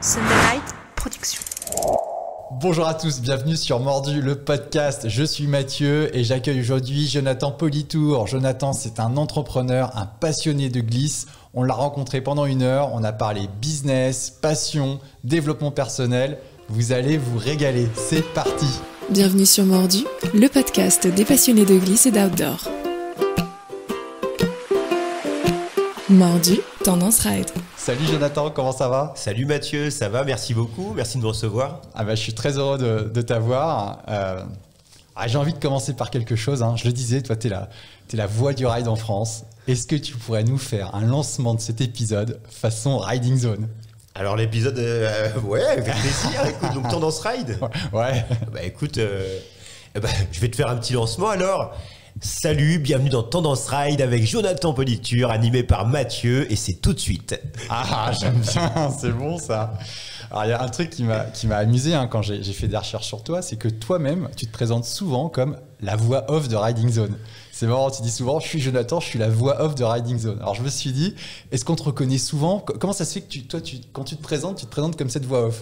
Sunderlight Productions. Bonjour à tous, bienvenue sur Mordu, le podcast. Je suis Mathieu et j'accueille aujourd'hui Jonathan Politour. Jonathan, c'est un entrepreneur, un passionné de glisse. On l'a rencontré pendant 1 heure, on a parlé business, passion, développement personnel. Vous allez vous régaler, c'est parti. Bienvenue sur Mordu, le podcast des passionnés de glisse et d'outdoor. Mordu, tendance ride. Salut Jonathan, comment ça va ? Salut Mathieu, ça va, merci beaucoup, merci de me recevoir. Je suis très heureux de t'avoir. J'ai envie de commencer par quelque chose. Je le disais, toi, t'es la voix du ride en France. Est-ce que tu pourrais nous faire un lancement de cet épisode façon Riding Zone ? Alors l'épisode, ouais, avec plaisir, écoute, donc Tendance Ride. Ouais. Écoute, je vais te faire un petit lancement alors. Salut, bienvenue dans Tendance Ride avec Jonathan Politour, animé par Mathieu, et c'est tout de suite. J'aime bien, c'est bon ça. Alors il y a un truc qui m'a amusé quand j'ai fait des recherches sur toi, c'est que toi-même, tu te présentes souvent comme la voix off de Riding Zone. C'est marrant, tu dis souvent, je suis Jonathan, je suis la voix off de Riding Zone. Alors je me suis dit, est-ce qu'on te reconnaît souvent ? Comment ça se fait que quand tu te présentes comme cette voix off ?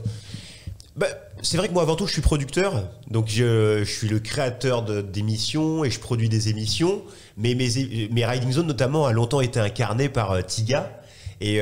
C'est vrai que moi avant tout je suis producteur, donc je suis le créateur d'émissions et je produis des émissions, mais mes Riding Zone notamment a longtemps été incarné par Tiga, et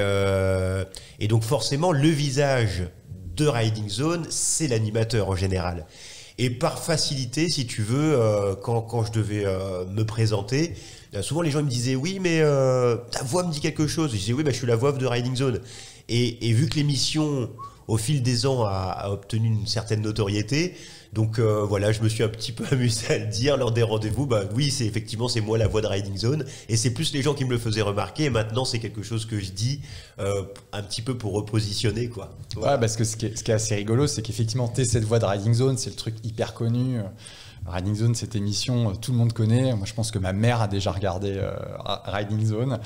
donc forcément le visage de Riding Zone c'est l'animateur en général. Et par facilité, si tu veux, quand je devais me présenter, souvent les gens me disaient oui mais ta voix me dit quelque chose. Je disais oui je suis la voix off de Riding Zone, et vu que l'émission au fil des ans a obtenu une certaine notoriété. Donc voilà, je me suis un petit peu amusé à le dire lors des rendez-vous. Oui, c'est moi la voix de Riding Zone. Et c'est plus les gens qui me le faisaient remarquer. Et maintenant, c'est quelque chose que je dis un petit peu pour repositionner, quoi. Voilà. Ouais, parce que ce qui est assez rigolo, c'est qu'effectivement, t'es cette voix de Riding Zone. C'est le truc hyper connu. Riding Zone, cette émission, tout le monde connaît. Moi, je pense que ma mère a déjà regardé Riding Zone.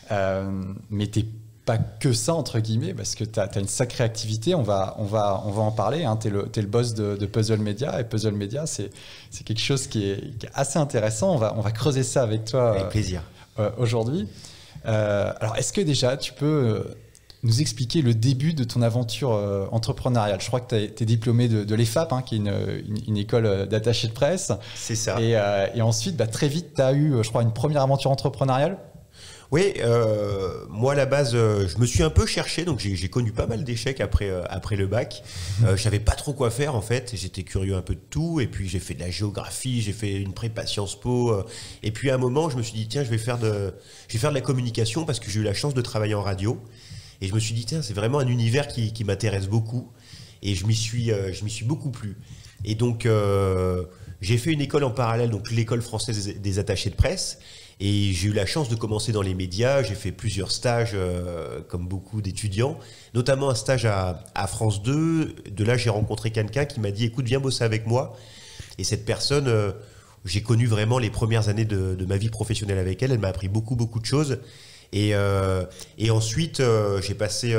Mais t'es pas que ça entre guillemets, parce que t'as une sacrée activité. On va en parler. T'es le boss de Puzzle Media, et Puzzle Media c'est quelque chose qui est assez intéressant. On va creuser ça avec toi avec plaisir aujourd'hui. Alors est-ce que déjà tu peux nous expliquer le début de ton aventure entrepreneuriale ? Je crois que t'es diplômé de l'EFAP, qui est une école d'attaché de presse. C'est ça. Et ensuite très vite t'as eu, je crois, une première aventure entrepreneuriale. Oui, moi à la base, je me suis un peu cherché, donc j'ai connu pas mal d'échecs après le bac. Je savais pas trop quoi faire en fait, j'étais curieux un peu de tout, et puis j'ai fait de la géographie, j'ai fait une prépa Sciences Po, et puis à un moment je me suis dit tiens, je vais faire de la communication parce que j'ai eu la chance de travailler en radio, et je me suis dit tiens, c'est vraiment un univers qui m'intéresse beaucoup, et je m'y suis beaucoup plu. Et donc j'ai fait une école en parallèle, donc l'école française des attachés de presse. Et j'ai eu la chance de commencer dans les médias. J'ai fait plusieurs stages, comme beaucoup d'étudiants, notamment un stage à France 2. De là, j'ai rencontré quelqu'un qui m'a dit « Écoute, viens bosser avec moi ». Et cette personne, j'ai connu vraiment les premières années de ma vie professionnelle avec elle. Elle m'a appris beaucoup, beaucoup de choses. Et ensuite, j'ai passé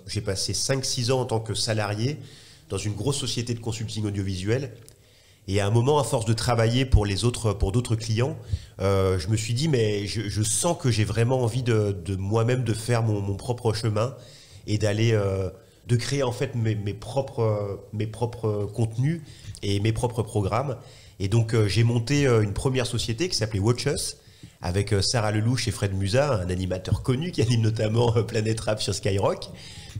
5-6 ans en tant que salarié dans une grosse société de consulting audiovisuel. Et à un moment, à force de travailler pour d'autres clients, je me suis dit, mais je sens que j'ai vraiment envie de moi-même de faire mon propre chemin et de créer en fait mes propres contenus et mes propres programmes. Et donc, j'ai monté une première société qui s'appelait Watch Us, avec Sarah Lelouch et Fred Musa, un animateur connu qui anime notamment Planète Rap sur Skyrock.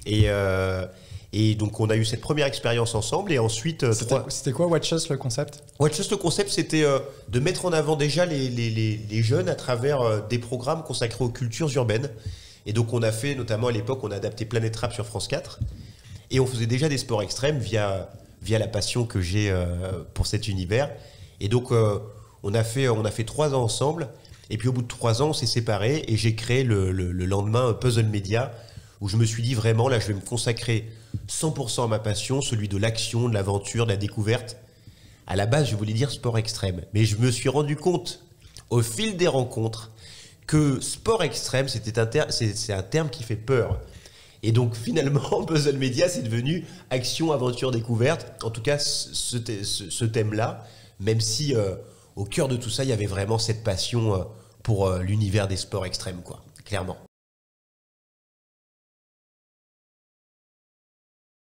Et donc, on a eu cette première expérience ensemble. Et ensuite... C'était quoi Watch Us, le concept ? Watch Us, le concept, c'était de mettre en avant déjà les jeunes à travers des programmes consacrés aux cultures urbaines. Et donc, on a fait, notamment à l'époque, on a adapté Planète Rap sur France 4. Et on faisait déjà des sports extrêmes via la passion que j'ai pour cet univers. Et donc, on a fait 3 ans ensemble. Et puis, au bout de 3 ans, on s'est séparés. Et j'ai créé le lendemain Puzzle Media, où je me suis dit vraiment, là, je vais me consacrer 100% à ma passion, celui de l'action, de l'aventure, de la découverte. À la base, je voulais dire sport extrême, mais je me suis rendu compte, au fil des rencontres, que sport extrême, c'est un terme qui fait peur. Et donc, finalement, Puzzle Media, c'est devenu action, aventure, découverte. En tout cas, ce thème-là, même si au cœur de tout ça, il y avait vraiment cette passion pour l'univers des sports extrêmes, quoi, clairement.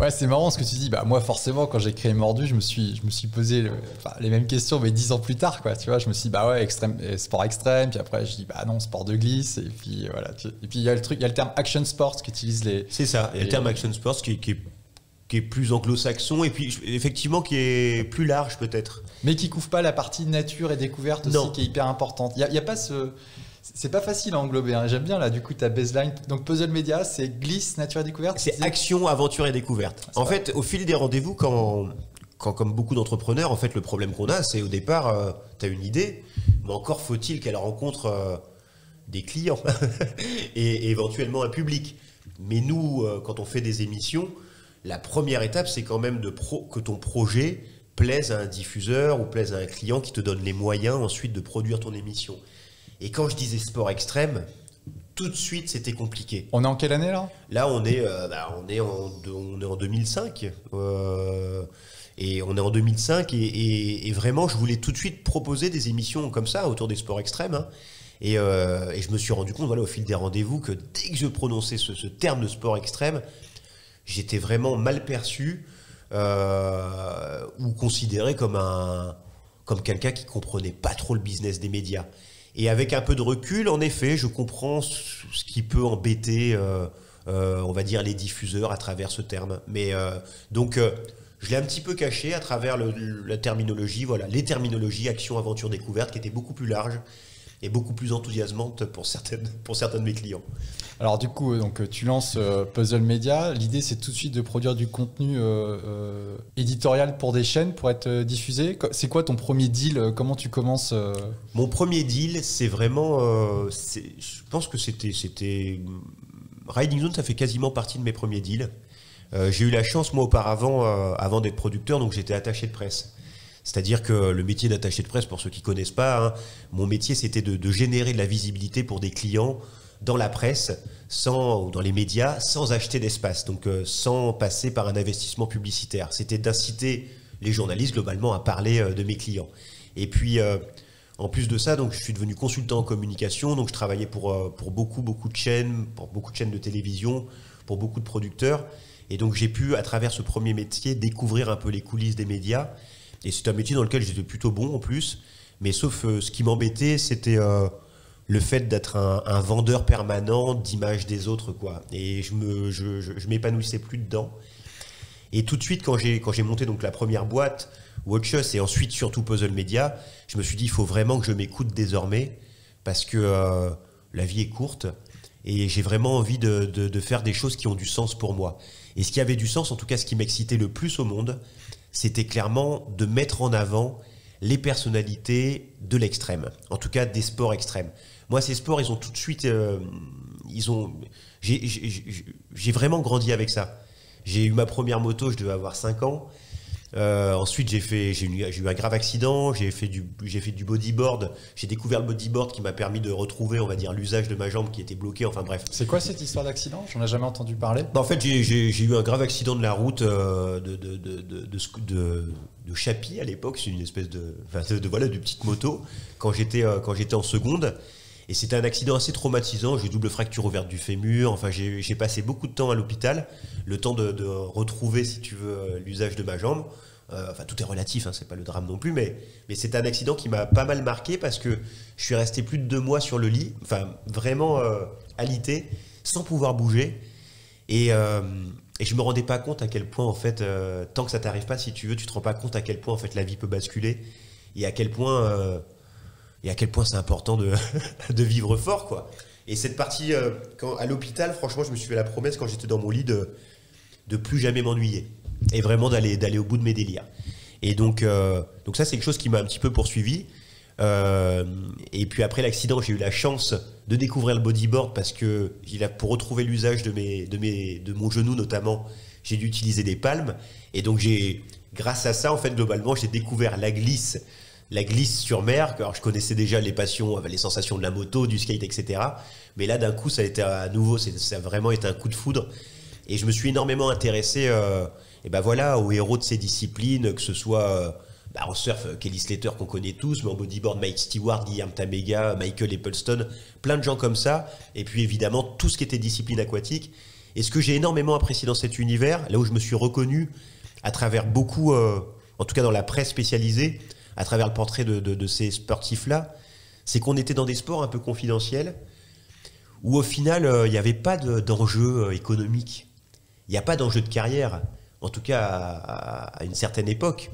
Ouais, c'est marrant ce que tu dis. Bah, moi, forcément, quand j'ai créé Mordu, je me suis posé les mêmes questions, mais 10 ans plus tard, quoi. Tu vois, je me suis dit, bah ouais, sport extrême. Puis après, je dis, bah non, sport de glisse. Et puis voilà. Et puis il y a le terme action sports qu'utilisent les. C'est ça. Il y a le terme action sports qui est plus anglo-saxon et puis effectivement qui est plus large peut-être. Mais qui couvre pas la partie nature et découverte aussi, qui est hyper importante. Il y a pas ce. C'est pas facile à englober, hein. J'aime bien là, du coup, ta baseline. Donc, Puzzle Media, c'est glisse, nature et découverte. C'est action, aventure et découverte. En fait, au fil des rendez-vous, quand comme beaucoup d'entrepreneurs, en fait, le problème qu'on a, c'est au départ, tu as une idée, mais encore faut-il qu'elle rencontre des clients et éventuellement un public. Mais nous, quand on fait des émissions, la première étape, c'est quand même que ton projet plaise à un diffuseur ou plaise à un client qui te donne les moyens ensuite de produire ton émission. Et quand je disais sport extrême, tout de suite, c'était compliqué. On est en quelle année là ? Là, on est en 2005. Et on est en 2005. Et vraiment, je voulais tout de suite proposer des émissions comme ça, autour des sports extrêmes. Hein. Et je me suis rendu compte, au fil des rendez-vous, que dès que je prononçais ce terme de sport extrême, j'étais vraiment mal perçu ou considéré comme quelqu'un qui comprenait pas trop le business des médias. Et avec un peu de recul, en effet, je comprends ce qui peut embêter, on va dire, les diffuseurs à travers ce terme. Mais donc, je l'ai un petit peu caché à travers la terminologie, les terminologies action, aventure, découverte, qui étaient beaucoup plus larges et beaucoup plus enthousiasmantes pour certains de mes clients. Alors du coup, donc, tu lances Puzzle Media. L'idée, c'est tout de suite de produire du contenu éditorial pour des chaînes, pour être diffusé. C'est quoi ton premier deal ? Comment tu commences Mon premier deal, c'est vraiment... je pense que c'était... Riding Zone, ça fait quasiment partie de mes premiers deals. J'ai eu la chance, moi, auparavant, avant d'être producteur, donc j'étais attaché de presse. C'est-à-dire que le métier d'attaché de presse, pour ceux qui ne connaissent pas, hein, mon métier, c'était de générer de la visibilité pour des clients dans la presse ou dans les médias sans acheter d'espace, donc sans passer par un investissement publicitaire. C'était d'inciter les journalistes globalement à parler de mes clients. Et puis, en plus de ça, donc, je suis devenu consultant en communication, donc je travaillais pour beaucoup de chaînes, pour beaucoup de chaînes de télévision, pour beaucoup de producteurs. Et donc j'ai pu, à travers ce premier métier, découvrir un peu les coulisses des médias. Et c'est un métier dans lequel j'étais plutôt bon en plus. Mais sauf ce qui m'embêtait, c'était le fait d'être un vendeur permanent d'images des autres, quoi. Et je m'épanouissais plus dedans. Et tout de suite, quand j'ai monté donc la première boîte, Watch Us, et ensuite surtout Puzzle Media, je me suis dit, il faut vraiment que je m'écoute désormais, parce que la vie est courte, et j'ai vraiment envie de faire des choses qui ont du sens pour moi. Et ce qui avait du sens, en tout cas ce qui m'excitait le plus au monde, c'était clairement de mettre en avant les personnalités de l'extrême, en tout cas des sports extrêmes. Moi, ces sports, ils ont tout de suite... j'ai vraiment grandi avec ça. J'ai eu ma première moto, je devais avoir 5 ans. Ensuite, j'ai eu un grave accident, j'ai fait du bodyboard. J'ai découvert le bodyboard qui m'a permis de retrouver, on va dire, l'usage de ma jambe qui était bloquée. Enfin bref. C'est quoi cette histoire d'accident ? J'en ai jamais entendu parler. En fait, j'ai eu un grave accident de la route de Chappie à l'époque. C'est une espèce de petite moto quand j'étais en seconde. Et c'était un accident assez traumatisant. J'ai double fracture ouverte du fémur. Enfin, j'ai passé beaucoup de temps à l'hôpital, le temps de retrouver, si tu veux, l'usage de ma jambe. Enfin, tout est relatif, hein, c'est pas le drame non plus, mais c'est un accident qui m'a pas mal marqué parce que je suis resté plus de 2 mois sur le lit, enfin vraiment alité, sans pouvoir bouger. Et je me rendais pas compte à quel point, en fait, tant que ça t'arrive pas, si tu veux, tu te rends pas compte à quel point, en fait, la vie peut basculer et à quel point c'est important de vivre fort, quoi. Et cette partie, à l'hôpital, franchement, je me suis fait la promesse quand j'étais dans mon lit de plus jamais m'ennuyer et vraiment d'aller au bout de mes délires. Et donc ça, c'est quelque chose qui m'a un petit peu poursuivi. Et puis après l'accident, j'ai eu la chance de découvrir le bodyboard parce que pour retrouver l'usage de mon genou notamment, j'ai dû utiliser des palmes. Et donc grâce à ça, en fait, globalement, j'ai découvert la glisse sur mer. Alors je connaissais déjà les passions, les sensations de la moto, du skate, etc. Mais là, d'un coup, ça a été à nouveau, ça a vraiment été un coup de foudre. Et je me suis énormément intéressé aux héros de ces disciplines, que ce soit en surf, Kelly Slater qu'on connaît tous, mais en bodyboard, Mike Stewart, Guillaume Tamega, Michael Eppelston, plein de gens comme ça. Et puis évidemment, tout ce qui était discipline aquatique. Et ce que j'ai énormément apprécié dans cet univers, là où je me suis reconnu à travers beaucoup, en tout cas dans la presse spécialisée, à travers le portrait de ces sportifs-là, c'est qu'on était dans des sports un peu confidentiels, où au final, il n'y avait pas d'enjeu économique. Il n'y a pas d'enjeu de carrière, en tout cas à une certaine époque.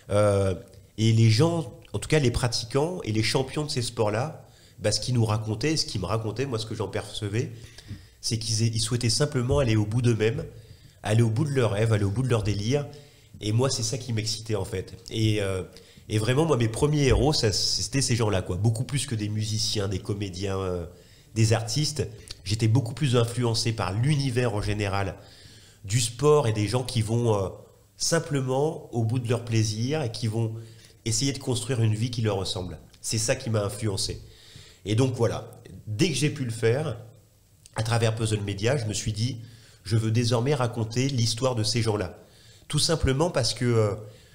Et les gens, en tout cas les pratiquants et les champions de ces sports-là, ce qu'ils nous racontaient, ce qu'ils me racontaient, moi ce que j'en percevais, c'est qu'ils souhaitaient simplement aller au bout d'eux-mêmes, aller au bout de leurs rêves, aller au bout de leur délire. Et moi, c'est ça qui m'excitait en fait. Et vraiment, moi, mes premiers héros, c'était ces gens-là, quoi. Beaucoup plus que des musiciens, des comédiens, des artistes. J'étais beaucoup plus influencé par l'univers en général du sport et des gens qui vont simplement au bout de leur plaisir et qui vont essayer de construire une vie qui leur ressemble. C'est ça qui m'a influencé. Et donc voilà, dès que j'ai pu le faire, à travers Puzzle Media, je me suis dit, je veux désormais raconter l'histoire de ces gens-là. Tout simplement parce que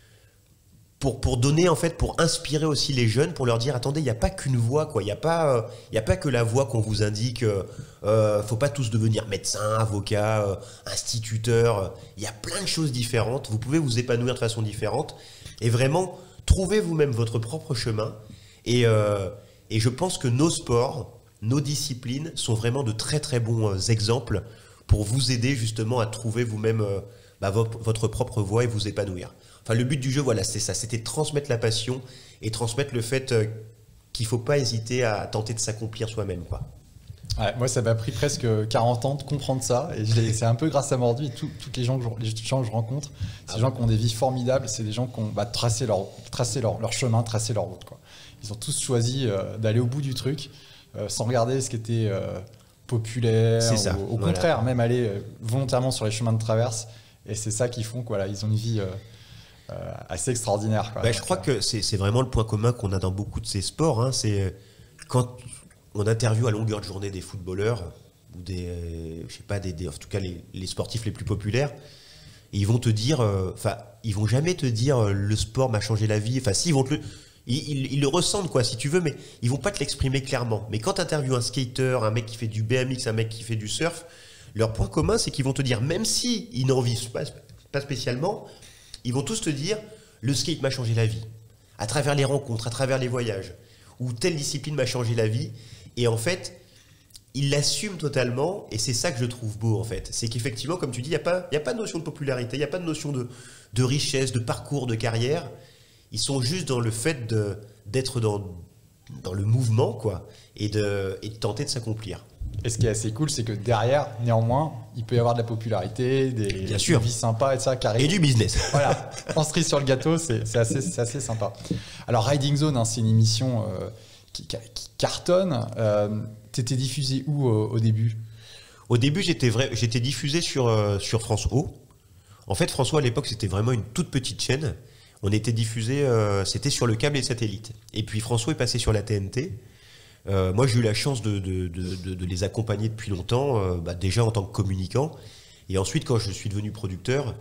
pour donner, en fait, pour inspirer aussi les jeunes, pour leur dire, attendez, il n'y a pas qu'une voie, quoi. Il n'y a pas que la voie qu'on vous indique. Faut pas tous devenir médecin, avocat, instituteur. Il y a plein de choses différentes. Vous pouvez vous épanouir de façon différente. Et vraiment, trouvez vous-même votre propre chemin. Et je pense que nos sports, nos disciplines sont vraiment de très très bons exemples pour vous aider justement à trouver vous-même votre propre voie et vous épanouir. Enfin, le but du jeu, voilà, c'était ça, c'était de transmettre la passion et transmettre le fait qu'il ne faut pas hésiter à tenter de s'accomplir soi-même, quoi. Ouais, moi, ça m'a pris presque 40 ans de comprendre ça, et c'est un peu grâce à Mordu et tous les gens que je rencontre. C'est des gens qui ont des vies formidables, c'est des gens qui ont tracé leur chemin, tracé leur route, quoi. Ils ont tous choisi d'aller au bout du truc, sans regarder ce qui était populaire, c'est ça, au contraire, même aller volontairement sur les chemins de traverse. Et c'est ça qui font qu'ils ont une vie assez extraordinaire, quoi. Je crois que c'est vraiment le point commun qu'on a dans beaucoup de ces sports. Hein. C'est quand on interviewe à longueur de journée des footballeurs ou en tout cas les sportifs les plus populaires, ils vont te dire, ils vont jamais te dire le sport m'a changé la vie. Enfin, si, ils le ressentent, quoi, si tu veux, mais ils vont pas te l'exprimer clairement. Mais quand tu interviewes un skater, un mec qui fait du BMX, un mec qui fait du surf, leur point commun, c'est qu'ils vont te dire, même si ils n'en vivent pas spécialement, ils vont tous te dire, le skate m'a changé la vie. À travers les rencontres, à travers les voyages, ou telle discipline m'a changé la vie. Et en fait, ils l'assument totalement, et c'est ça que je trouve beau, en fait. C'est qu'effectivement, comme tu dis, il n'y a pas de notion de popularité, il n'y a pas de notion de richesse, de parcours, de carrière. Ils sont juste dans le fait d'être dans le mouvement, quoi, et de tenter de s'accomplir. Et ce qui est assez cool, c'est que derrière, néanmoins, il peut y avoir de la popularité, des vies sympas et ça, carré. Et du business. Voilà, en cerise sur le gâteau, c'est assez sympa. Alors, Riding Zone, c'est une émission qui cartonne. T'étais diffusé où au début ? Au début, j'étais diffusé sur France O. En fait, France O, à l'époque, c'était vraiment une toute petite chaîne. On était diffusé, c'était sur le câble et le satellite. Et puis France O est passé sur la TNT. Moi, j'ai eu la chance de les accompagner depuis longtemps, déjà en tant que communicant. Et ensuite, quand je suis devenu producteur,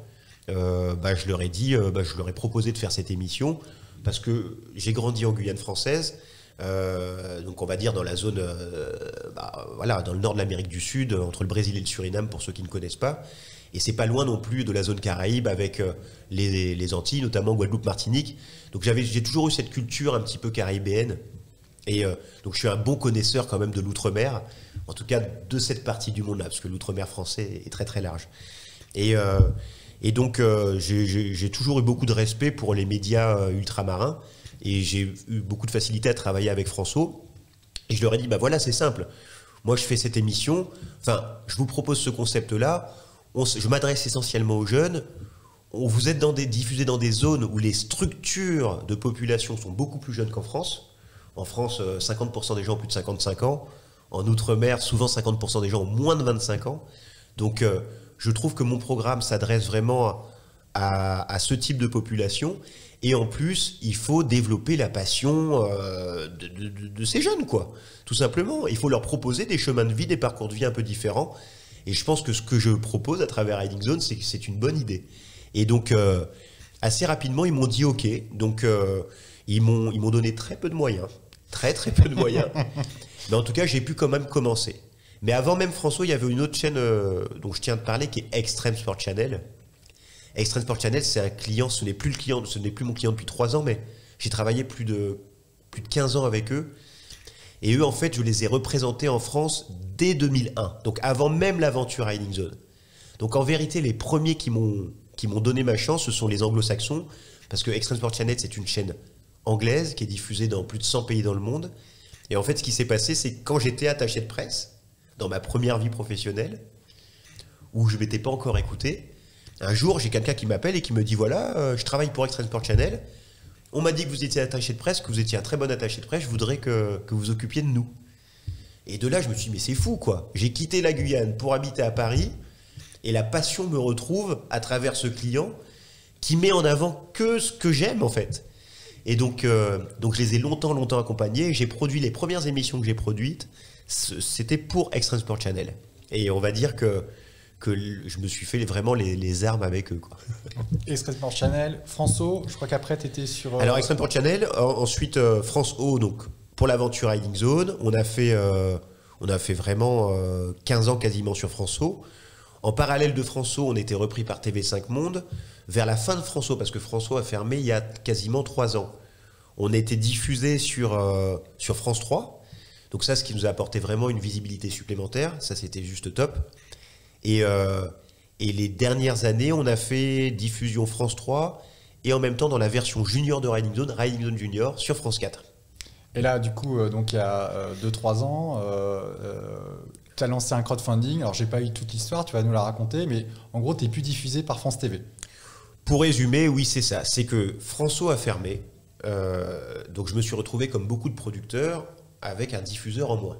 je leur ai dit, je leur ai proposé de faire cette émission parce que j'ai grandi en Guyane française. Donc on va dire dans la zone, dans le nord de l'Amérique du Sud, entre le Brésil et le Suriname, pour ceux qui ne connaissent pas. Et c'est pas loin non plus de la zone Caraïbe avec les Antilles, notamment Guadeloupe, Martinique. Donc j'ai toujours eu cette culture un petit peu caribéenne. Et donc je suis un bon connaisseur quand même de l'outre-mer, en tout cas de cette partie du monde-là, parce que l'outre-mer français est très très large. Et donc j'ai toujours eu beaucoup de respect pour les médias ultramarins, et j'ai eu beaucoup de facilité à travailler avec France O. Et je leur ai dit, voilà, c'est simple. Moi, je fais cette émission, je vous propose ce concept-là. Je m'adresse essentiellement aux jeunes. Vous êtes diffusés dans des zones où les structures de population sont beaucoup plus jeunes qu'en France. En France, 50% des gens ont plus de 55 ans. En Outre-mer, souvent 50% des gens ont moins de 25 ans. Donc, je trouve que mon programme s'adresse vraiment à ce type de population. Et en plus, il faut développer la passion de ces jeunes, quoi. Tout simplement, il faut leur proposer des chemins de vie, des parcours de vie un peu différents. Et je pense que ce que je propose à travers Riding Zone, c'est que c'est une bonne idée. Et donc, assez rapidement, ils m'ont dit OK. Donc, ils m'ont donné très peu de moyens. Très, très peu de moyens. Mais en tout cas, j'ai pu quand même commencer. Mais avant même François, il y avait une autre chaîne dont je tiens à te parler, qui est Extreme Sport Channel. Extreme Sport Channel, c'est un client, ce n'est plus mon client depuis 3 ans, mais j'ai travaillé plus de 15 ans avec eux. Et eux, en fait, je les ai représentés en France dès 2001, donc avant même l'aventure Riding Zone. Donc en vérité, les premiers qui m'ont donné ma chance, ce sont les anglo-saxons, parce que Extreme Sport Channel, c'est une chaîne anglaise qui est diffusée dans plus de 100 pays dans le monde. Et en fait, ce qui s'est passé, c'est que quand j'étais attaché de presse, dans ma première vie professionnelle, où je ne m'étais pas encore écouté, un jour, j'ai quelqu'un qui m'appelle et qui me dit, voilà, je travaille pour Extreme Sport Channel, on m'a dit que vous étiez attaché de presse, que vous étiez un très bon attaché de presse, je voudrais que vous occupiez de nous. Et de là, je me suis dit, mais c'est fou, quoi. J'ai quitté la Guyane pour habiter à Paris, et la passion me retrouve à travers ce client qui met en avant que ce que j'aime, en fait. Et donc je les ai longtemps accompagnés. J'ai produit les premières émissions que j'ai produites, c'était pour Extreme Sport Channel. Et on va dire que je me suis fait vraiment les armes avec eux, quoi. Extreme Sport Channel, France O, je crois qu'après tu étais sur... Alors Extreme Sport Channel, ensuite France O, donc pour l'aventure Riding Zone, on a fait vraiment 15 ans quasiment sur France O. En parallèle de France O, on était repris par TV5 Monde. Vers la fin de France O, parce que France O a fermé il y a quasiment 3 ans, on a été diffusé sur France 3. Donc ça, ce qui nous a apporté vraiment une visibilité supplémentaire. Ça, c'était juste top. Et les dernières années, on a fait diffusion France 3 et en même temps dans la version junior de Riding Zone Junior sur France 4. Et là, du coup, donc il y a 2-3 ans, tu as lancé un crowdfunding. Alors, j'ai pas eu toute l'histoire, tu vas nous la raconter, mais en gros, tu n'es plus diffusé par France TV. Pour résumer, oui, c'est ça. C'est que France O a fermé. Donc, je me suis retrouvé comme beaucoup de producteurs avec un diffuseur en moins.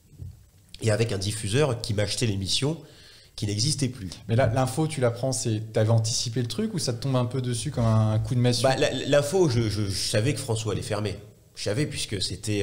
Et avec un diffuseur qui m'achetait l'émission qui n'existait plus. Mais là, l'info, tu la prends, tu avais anticipé le truc ou ça te tombe un peu dessus comme un coup de massue? L'info, je savais que François allait fermer. Je savais, puisque c'était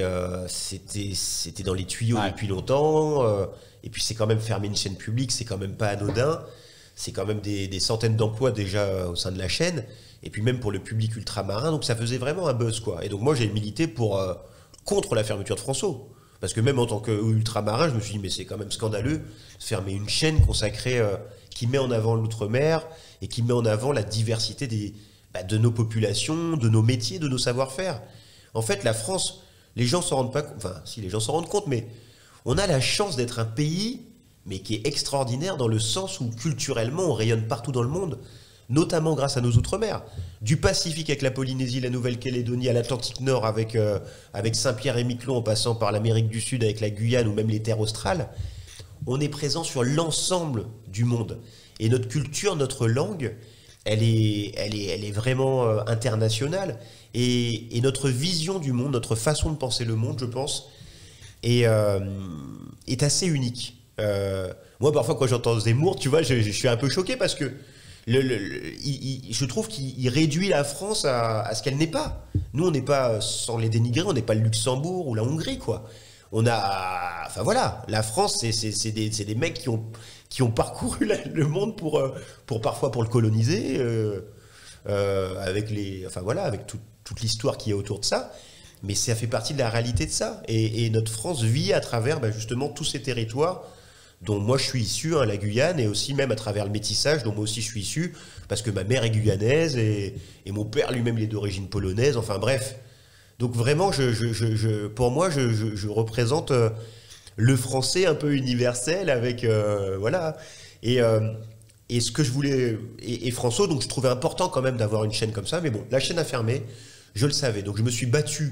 dans les tuyaux depuis longtemps. Et puis, c'est quand même fermer une chaîne publique, c'est quand même pas anodin. C'est quand même des centaines d'emplois déjà au sein de la chaîne. Et puis, même pour le public ultramarin. Donc, ça faisait vraiment un buzz, quoi. Et donc, moi, j'ai milité contre la fermeture de France O. Parce que même en tant qu'ultramarin, je me suis dit, mais c'est quand même scandaleux de fermer une chaîne consacrée qui met en avant l'outre-mer et qui met en avant la diversité de nos populations, de nos métiers, de nos savoir-faire. En fait, la France, les gens s'en rendent pas compte, enfin, si les gens s'en rendent compte, mais on a la chance d'être un pays, mais qui est extraordinaire dans le sens où culturellement, on rayonne partout dans le monde, notamment grâce à nos outre-mer. Du Pacifique avec la Polynésie, la Nouvelle-Calédonie, à l'Atlantique Nord avec Saint-Pierre et Miquelon, en passant par l'Amérique du Sud avec la Guyane ou même les terres australes, on est présent sur l'ensemble du monde. Et notre culture, notre langue, elle est vraiment internationale. Et notre vision du monde, notre façon de penser le monde, je pense, est assez unique. Moi, parfois, quand j'entends Zemmour, tu vois, je suis un peu choqué parce que je trouve qu'il réduit la France à ce qu'elle n'est pas. Nous, on n'est pas, sans les dénigrer, on n'est pas le Luxembourg ou la Hongrie, quoi. Enfin voilà, la France, c'est des mecs qui ont parcouru le monde pour parfois pour le coloniser, avec toute l'histoire qui est autour de ça. Mais ça fait partie de la réalité de ça. Et notre France vit à travers justement tous ces territoires dont moi je suis issu, la Guyane, et aussi même à travers le métissage dont moi aussi je suis issu, parce que ma mère est guyanaise et mon père lui-même il est d'origine polonaise, enfin bref. Donc vraiment, pour moi, je représente le français un peu universel avec... voilà. Et ce que je voulais... Et François, donc je trouvais important quand même d'avoir une chaîne comme ça, mais bon, la chaîne a fermé, je le savais. Donc je me suis battu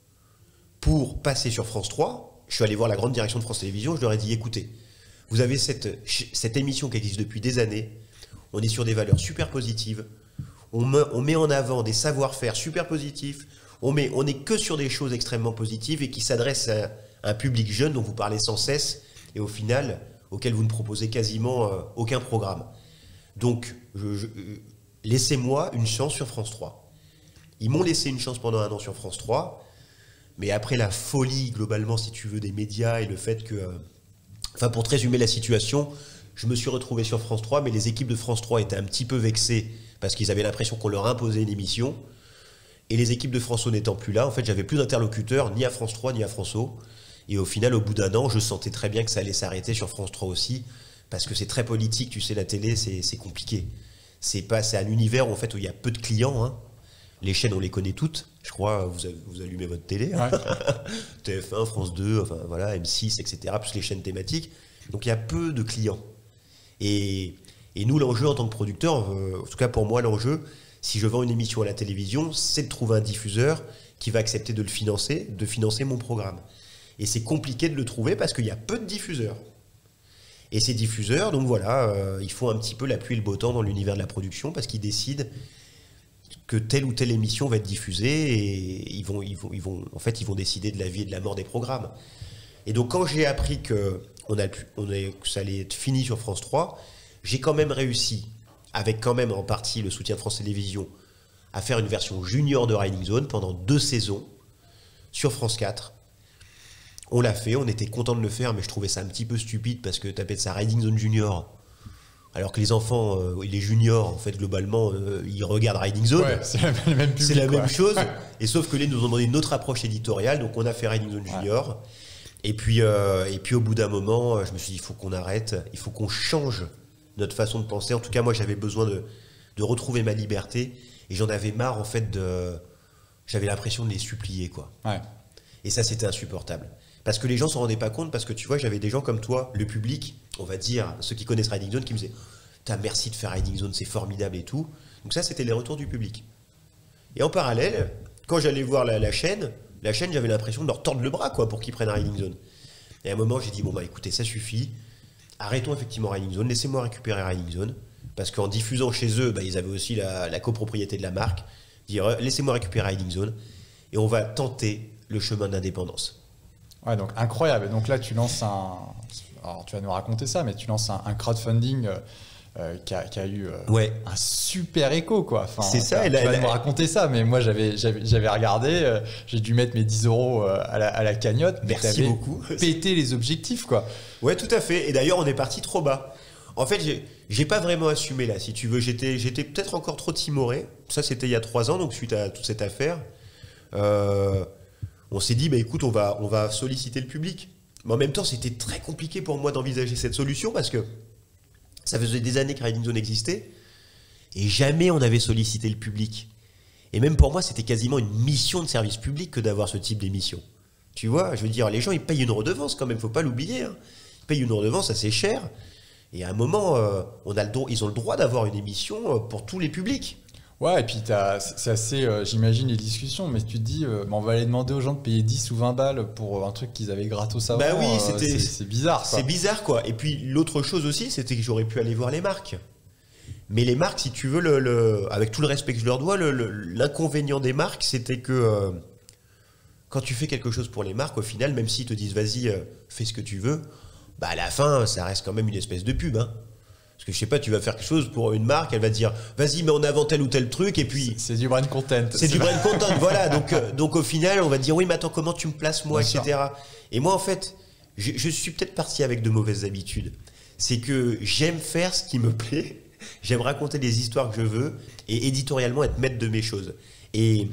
pour passer sur France 3. Je suis allé voir la grande direction de France Télévisions, je leur ai dit, écoutez, vous avez cette émission qui existe depuis des années, on est sur des valeurs super positives, on met en avant des savoir-faire super positifs, on n'est que sur des choses extrêmement positives et qui s'adressent à un public jeune dont vous parlez sans cesse et au final, auquel vous ne proposez quasiment aucun programme. Donc, laissez-moi une chance sur France 3. Ils m'ont laissé une chance pendant 1 an sur France 3, mais après la folie, globalement, si tu veux, des médias et le fait que... pour te résumer la situation, je me suis retrouvé sur France 3, mais les équipes de France 3 étaient un petit peu vexées parce qu'ils avaient l'impression qu'on leur imposait une émission. Et les équipes de France O n'étant plus là, en fait, j'avais plus d'interlocuteurs, ni à France 3, ni à France O. Et au final, au bout d'un an, je sentais très bien que ça allait s'arrêter sur France 3 aussi, parce que c'est très politique, tu sais, la télé, c'est compliqué. C'est un univers en fait, où il y a peu de clients. Hein. Les chaînes, on les connaît toutes. Je crois, vous allumez votre télé. Hein. Ouais. TF1, France 2, enfin, voilà, M6, etc., plus les chaînes thématiques. Donc il y a peu de clients. Et nous, l'enjeu en tant que producteur, en tout cas pour moi, l'enjeu, si je vends une émission à la télévision, c'est de trouver un diffuseur qui va accepter de financer mon programme. Et c'est compliqué de le trouver parce qu'il y a peu de diffuseurs. Et ces diffuseurs, donc voilà, ils font un petit peu la pluie et le beau temps dans l'univers de la production parce qu'ils décident que telle ou telle émission va être diffusée et ils vont décider de la vie et de la mort des programmes. Et donc quand j'ai appris que ça allait être fini sur France 3, j'ai quand même réussi, avec quand même en partie le soutien de France Télévisions, à faire une version junior de Riding Zone pendant 2 saisons sur France 4. On l'a fait, on était content de le faire, mais je trouvais ça un petit peu stupide parce que t'appelles ça Riding Zone Junior, alors que les enfants, les juniors, en fait, globalement, ils regardent Riding Zone. Ouais, c'est le même public. C'est la même chose, et sauf que les nous ont demandé une autre approche éditoriale, donc on a fait Riding Zone Junior. Et puis au bout d'un moment, je me suis dit, il faut qu'on arrête, il faut qu'on change notre façon de penser. En tout cas, moi, j'avais besoin de retrouver ma liberté, et j'en avais marre, en fait, j'avais l'impression de les supplier, quoi. Ouais. Et ça, c'était insupportable. Parce que les gens s'en rendaient pas compte, parce que tu vois, j'avais des gens comme toi, le public, on va dire, ceux qui connaissent Riding Zone, qui me disaient « merci de faire Riding Zone, c'est formidable et tout ». Donc ça, c'était les retours du public. Et en parallèle, quand j'allais voir la chaîne, j'avais l'impression de leur tordre le bras, quoi, pour qu'ils prennent Riding Zone. Et à un moment, j'ai dit « bon, bah écoutez, ça suffit, arrêtons effectivement Riding Zone, laissez-moi récupérer Riding Zone ». Parce qu'en diffusant chez eux, bah, ils avaient aussi la copropriété de la marque. Dire « laissez-moi récupérer Riding Zone » et on va tenter le chemin d'indépendance. Ouais, donc incroyable. Et donc là, tu lances alors tu vas nous raconter ça, mais tu lances un crowdfunding qui a eu un super écho, quoi. Enfin, c'est ça. Tu vas nous raconter ça, mais moi j'avais regardé, j'ai dû mettre mes 10 € à la cagnotte. Merci beaucoup. Pété les objectifs, quoi. Ouais, tout à fait. Et d'ailleurs, on est parti trop bas. En fait, j'ai pas vraiment assumé là, si tu veux. J'étais peut-être encore trop timoré. Ça, c'était il y a 3 ans, donc suite à toute cette affaire. On s'est dit, bah, écoute, on va solliciter le public. Mais en même temps, c'était très compliqué pour moi d'envisager cette solution parce que ça faisait des années que Riding Zone existait et jamais on avait sollicité le public. Et même pour moi, c'était quasiment une mission de service public que d'avoir ce type d'émission. Tu vois, je veux dire, les gens, ils payent une redevance quand même, faut pas l'oublier. Hein. Ils payent une redevance assez chère. Et à un moment, ils ont le droit d'avoir une émission pour tous les publics. Ouais, et puis c'est assez, j'imagine, les discussions, mais tu te dis, on va aller demander aux gens de payer 10 ou 20 balles pour un truc qu'ils avaient gratos avant. Bah oui, c'est bizarre, quoi. C'est bizarre, quoi. Et puis l'autre chose aussi, c'était que j'aurais pu aller voir les marques. Mais les marques, si tu veux, avec tout le respect que je leur dois, l'inconvénient des marques, c'était que quand tu fais quelque chose pour les marques, au final, même s'ils te disent, vas-y, fais ce que tu veux, bah à la fin, ça reste quand même une espèce de pub, hein. Parce que je sais pas, tu vas faire quelque chose pour une marque, elle va te dire vas-y, mets en avant tel ou tel truc, et puis c'est du brand content. C'est du brand content, voilà. Donc au final, on va te dire oui, mais attends, comment tu me places moi, bien etc. Sûr. Et moi, en fait, je suis peut-être parti avec de mauvaises habitudes. C'est que j'aime faire ce qui me plaît, j'aime raconter des histoires que je veux, et éditorialement être maître de mes choses. Et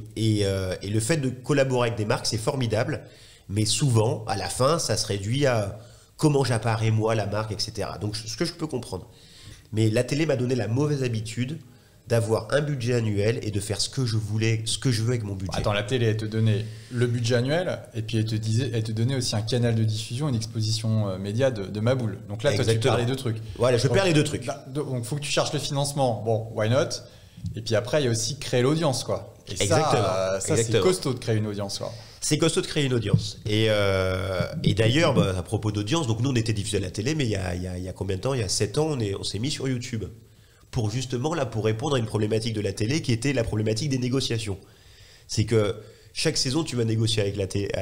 le fait de collaborer avec des marques, c'est formidable, mais souvent, à la fin, ça se réduit à comment j'apparais moi, la marque, etc. Donc ce que je peux comprendre. Mais la télé m'a donné la mauvaise habitude d'avoir un budget annuel et de faire ce que je veux avec mon budget. Attends, la télé, elle te donnait le budget annuel et puis elle te donnait aussi un canal de diffusion, une exposition média de ma boule. Donc là, toi, tu perds les deux trucs. Voilà, je perds les deux trucs. Donc, il faut que tu cherches le financement. Bon, why not? Et puis après, il y a aussi créer l'audience, quoi. Et ça, c'est costaud de créer une audience, quoi. C'est costaud de créer une audience. Et d'ailleurs, à propos d'audience, donc nous on était diffusés à la télé, mais il y a combien de temps? Il y a 7 ans, on s'est mis sur YouTube. Pour justement, là, pour répondre à une problématique de la télé qui était la problématique des négociations. C'est que chaque saison, tu vas négocier avec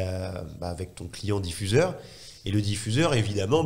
avec ton client diffuseur. Et le diffuseur, évidemment,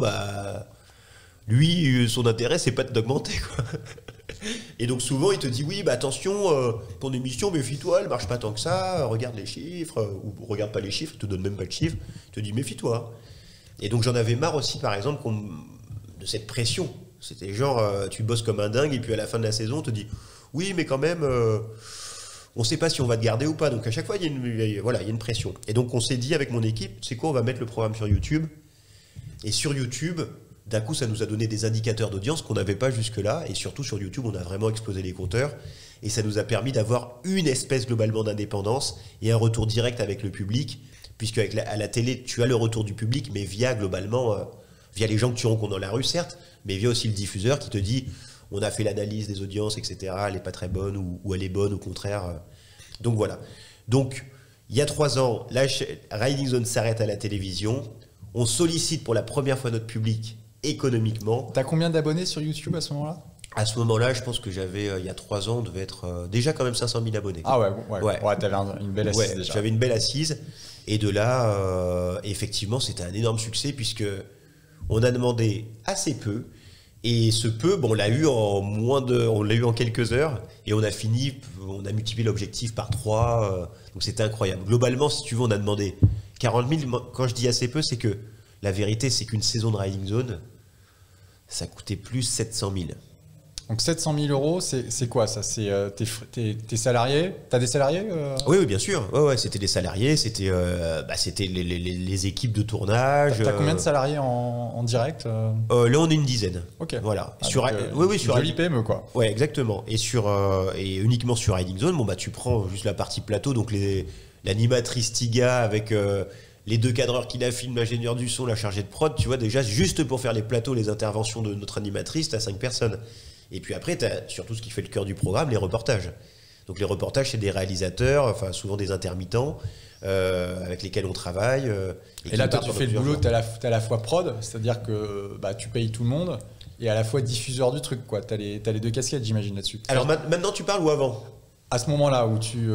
lui, son intérêt, c'est pas d'augmenter, quoi. Et donc souvent il te dit oui, attention, ton émission, méfie-toi, elle marche pas tant que ça, regarde les chiffres, ou regarde pas les chiffres, il te donne même pas de chiffres, il te dit méfie-toi. Et donc j'en avais marre aussi, par exemple, de cette pression. C'était genre, tu bosses comme un dingue, et puis à la fin de la saison, on te dit oui, mais quand même, on ne sait pas si on va te garder ou pas. Donc à chaque fois, il y a une pression. Et donc on s'est dit avec mon équipe, c'est quoi, on va mettre le programme sur YouTube. Et sur YouTube, d'un coup, ça nous a donné des indicateurs d'audience qu'on n'avait pas jusque-là. Et surtout sur YouTube, on a vraiment explosé les compteurs. Et ça nous a permis d'avoir une espèce globalement d'indépendance et un retour direct avec le public. Puisque à la télé, tu as le retour du public, mais via les gens que tu rencontres dans la rue, certes, mais via aussi le diffuseur qui te dit on a fait l'analyse des audiences, etc. Elle n'est pas très bonne ou elle est bonne, au contraire. Donc voilà. Donc, il y a 3 ans, Riding Zone s'arrête à la télévision. On sollicite pour la première fois notre public économiquement. T'as combien d'abonnés sur YouTube à ce moment-là ? À ce moment-là, je pense que j'avais, il y a 3 ans, on devait être déjà quand même 500 000 abonnés. Ah ouais, t'avais une belle assise déjà. J'avais une belle assise. Et de là, effectivement, c'était un énorme succès puisque on a demandé assez peu. Et ce peu, on l'a eu en quelques heures. Et on a multiplié l'objectif par 3. Donc c'était incroyable. Globalement, si tu veux, on a demandé 40 000. Quand je dis assez peu, c'est que la vérité, c'est qu'une saison de Riding Zone, ça coûtait plus 700 000. Donc 700 000 euros, c'est quoi ça ? C'est tes salariés ? T'as des salariés Oui, bien sûr. Ouais, c'était des salariés, c'était les équipes de tournage. T'as combien de salariés en direct Là, on est une dizaine. Ok. Voilà. Sur une jolie PME, quoi. Ouais, exactement. Et uniquement sur Riding Zone, tu prends juste la partie plateau, donc l'animatrice Tiga avec les 2 cadreurs qui la filment, l'ingénieur du son, la chargée de prod, tu vois, déjà, juste pour faire les plateaux, les interventions de notre animatrice, t'as 5 personnes. Et puis après, tu as surtout ce qui fait le cœur du programme, les reportages. Donc les reportages, c'est des réalisateurs, enfin souvent des intermittents, avec lesquels on travaille. Et là, toi, tu fais le boulot, tu as à la fois prod, c'est-à-dire que tu payes tout le monde, et à la fois diffuseur du truc, quoi. Tu as les 2 casquettes, j'imagine, là-dessus. Alors maintenant, tu parles ou avant ? À ce moment-là où tu...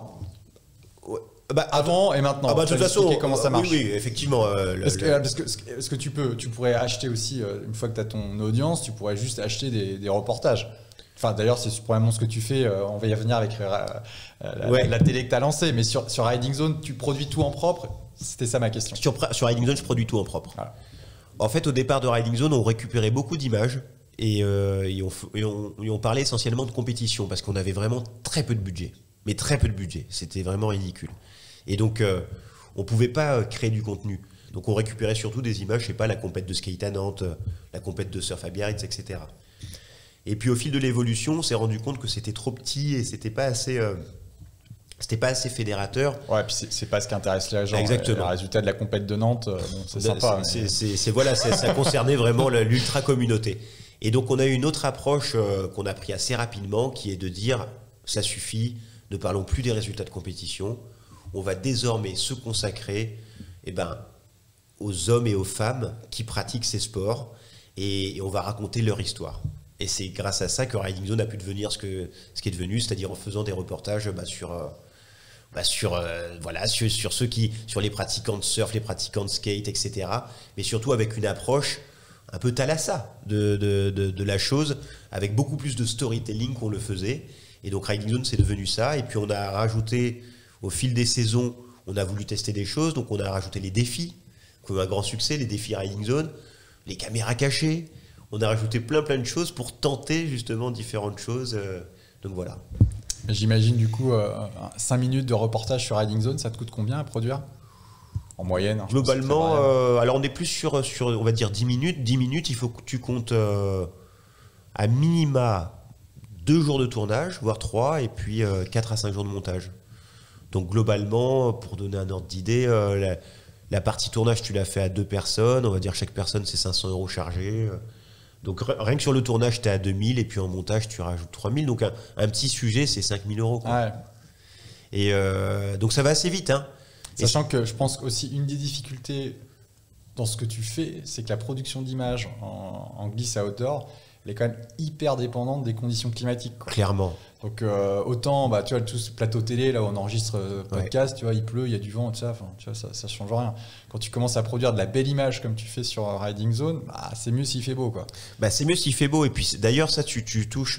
avant et maintenant. De toute façon, comment ça marche. Oui, effectivement. Parce que tu pourrais acheter aussi, une fois que tu as ton audience, tu pourrais juste acheter des reportages. Enfin, d'ailleurs, c'est probablement ce que tu fais. On va y revenir avec la télé que tu as lancée. Mais sur Riding Zone, tu produis tout en propre. C'était ça ma question. Sur Riding Zone, je produis tout en propre. Voilà. En fait, au départ de Riding Zone, on récupérait beaucoup d'images et on parlait essentiellement de compétition parce qu'on avait vraiment très peu de budget. Mais très peu de budget. C'était vraiment ridicule. Et donc, on ne pouvait pas créer du contenu. Donc, on récupérait surtout des images, je sais pas, la compète de skate à Nantes, la compète de surf à Biarritz, etc. Et puis, au fil de l'évolution, on s'est rendu compte que c'était trop petit et c'était pas assez fédérateur. Ouais, puis c'est pas ce qui intéresse les gens. Exactement. Le résultat de la compète de Nantes, c'est sympa. Ça concernait vraiment l'ultra communauté. Et donc, on a eu une autre approche qu'on a pris assez rapidement, qui est de dire, ça suffit, ne parlons plus des résultats de compétition. On va désormais se consacrer aux hommes et aux femmes qui pratiquent ces sports et on va raconter leur histoire. Et c'est grâce à ça que Riding Zone a pu devenir ce qui est devenu, c'est-à-dire en faisant des reportages sur les pratiquants de surf, les pratiquants de skate, etc. Mais surtout avec une approche un peu thalassa de la chose, avec beaucoup plus de storytelling qu'on le faisait. Et donc Riding Zone, c'est devenu ça. Et puis on a rajouté... Au fil des saisons, on a voulu tester des choses, donc on a rajouté les défis, qui ont eu un grand succès, les défis Riding Zone, les caméras cachées. On a rajouté plein de choses pour tenter justement différentes choses. Donc voilà. J'imagine du coup 5 minutes de reportage sur Riding Zone, ça te coûte combien à produire ? En moyenne, globalement, alors on est plus sur on va dire 10 minutes. 10 minutes, il faut que tu comptes à minima 2 jours de tournage, voire 3, et puis 4 à 5 jours de montage. Donc globalement, pour donner un ordre d'idée, la partie tournage, tu l'as fait à 2 personnes. On va dire chaque personne, c'est 500 € chargés. Donc rien que sur le tournage, tu es à 2000 et puis en montage, tu rajoutes 3000. Donc un petit sujet, c'est 5000 €. Ouais. Et donc ça va assez vite. Hein. Sachant que je pense aussi une des difficultés dans ce que tu fais, c'est que la production d'images en glisse à outdoor, elle est quand même hyper dépendante des conditions climatiques. Quoi. Clairement. Donc autant, tu vois, tout ce plateau télé, là où on enregistre podcast, tu vois, il pleut, il y a du vent, tout ça, tu vois, ça change rien. Quand tu commences à produire de la belle image comme tu fais sur Riding Zone, c'est mieux s'il fait beau, quoi. C'est mieux s'il fait beau. Et puis d'ailleurs, ça, tu touches...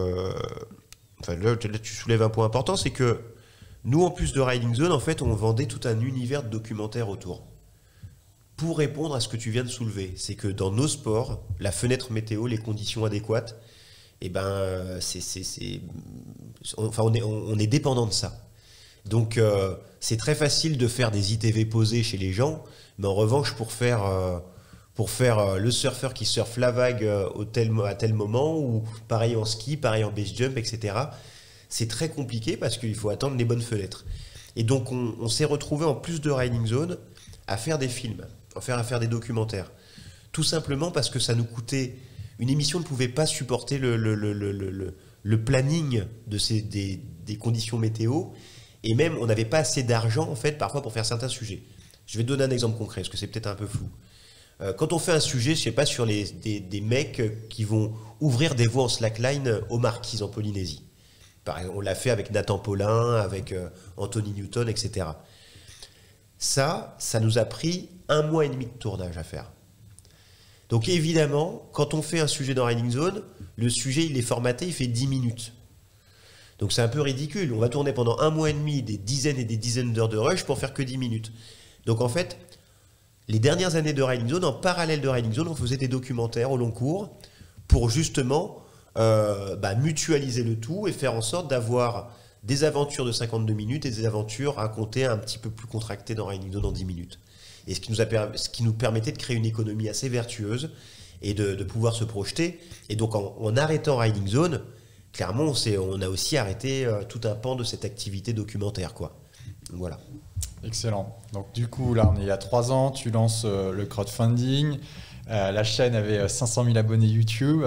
là, tu soulèves un point important, c'est que nous, en plus de Riding Zone, en fait, on vendait tout un univers de documentaires autour. Pour répondre à ce que tu viens de soulever, c'est que dans nos sports, la fenêtre météo, les conditions adéquates, on est dépendant de ça. Donc c'est très facile de faire des ITV posés chez les gens, mais en revanche pour faire le surfeur qui surfe la vague à tel moment, ou pareil en ski, pareil en base jump, etc. C'est très compliqué parce qu'il faut attendre les bonnes fenêtres. Et donc on s'est retrouvé en plus de Riding Zone à faire des films, à faire des documentaires. Tout simplement parce que ça nous coûtait... Une émission ne pouvait pas supporter le planning des conditions météo, et même on n'avait pas assez d'argent en fait parfois pour faire certains sujets. Je vais te donner un exemple concret parce que c'est peut-être un peu flou. Quand on fait un sujet, je sais pas, sur des mecs qui vont ouvrir des voies en slackline aux Marquises en Polynésie. Par exemple, on l'a fait avec Nathan Paulin, avec Anthony Newton, etc. Ça nous a pris 1 mois et demi de tournage à faire. Donc évidemment, quand on fait un sujet dans Riding Zone, le sujet il est formaté, il fait 10 minutes. Donc c'est un peu ridicule. On va tourner pendant 1 mois et demi des dizaines et des dizaines d'heures de rush pour faire que 10 minutes. Donc en fait, les dernières années de Riding Zone, en parallèle de Riding Zone, on faisait des documentaires au long cours pour justement mutualiser le tout et faire en sorte d'avoir des aventures de 52 minutes et des aventures racontées un petit peu plus contractées dans Riding Zone en 10 minutes. Et ce qui nous permettait de créer une économie assez vertueuse et de pouvoir se projeter. Et donc en arrêtant Riding Zone, clairement on a aussi arrêté tout un pan de cette activité documentaire, quoi. Voilà. Excellent. Donc du coup, là, on est il y a 3 ans, tu lances le crowdfunding. La chaîne avait 500 000 abonnés YouTube.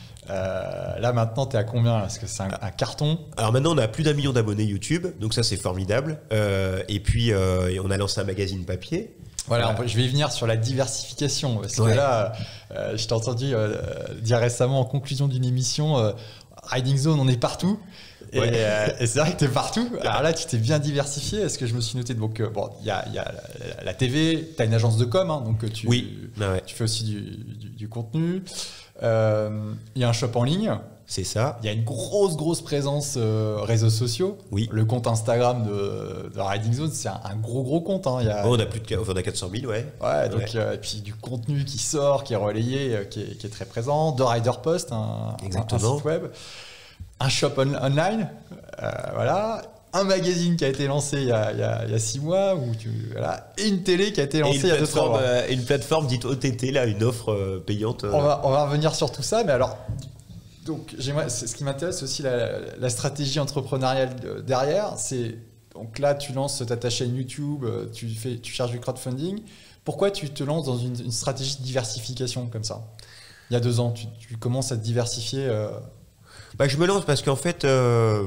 Là, maintenant, tu es à combien là? Parce que c'est un carton. Alors maintenant, on a plus d'1 million d'abonnés YouTube. Donc ça, c'est formidable. Et puis, on a lancé un magazine papier. Voilà, je vais y venir sur la diversification. Parce que là, je t'ai entendu dire récemment en conclusion d'une émission, Riding Zone, on est partout. Et c'est vrai que tu es partout. Alors là, tu t'es bien diversifié. Est-ce que je me suis noté? Donc, il y a la TV, tu as une agence de com, hein, donc tu fais aussi du contenu. Il y a un shop en ligne. C'est ça. Il y a une grosse présence réseaux sociaux. Oui. Le compte Instagram de Riding Zone, c'est un gros compte. Hein. On a 400 000, ouais. Ouais, donc, et puis du contenu qui sort, qui est relayé, qui est très présent. The Rider Post, un site web. Un shop online, voilà. Un magazine qui a été lancé il y a 6 mois, et une télé qui a été lancée il y a 2-3 mois. Une plateforme dite OTT, là, une offre payante. On va revenir sur tout ça, mais alors... Donc, ce qui m'intéresse aussi, la stratégie entrepreneuriale derrière, c'est donc là, tu lances ta chaîne YouTube, tu cherches du crowdfunding. Pourquoi tu te lances dans une stratégie de diversification comme ça? Il y a 2 ans, tu commences à te diversifier. Je me lance parce qu'en fait, je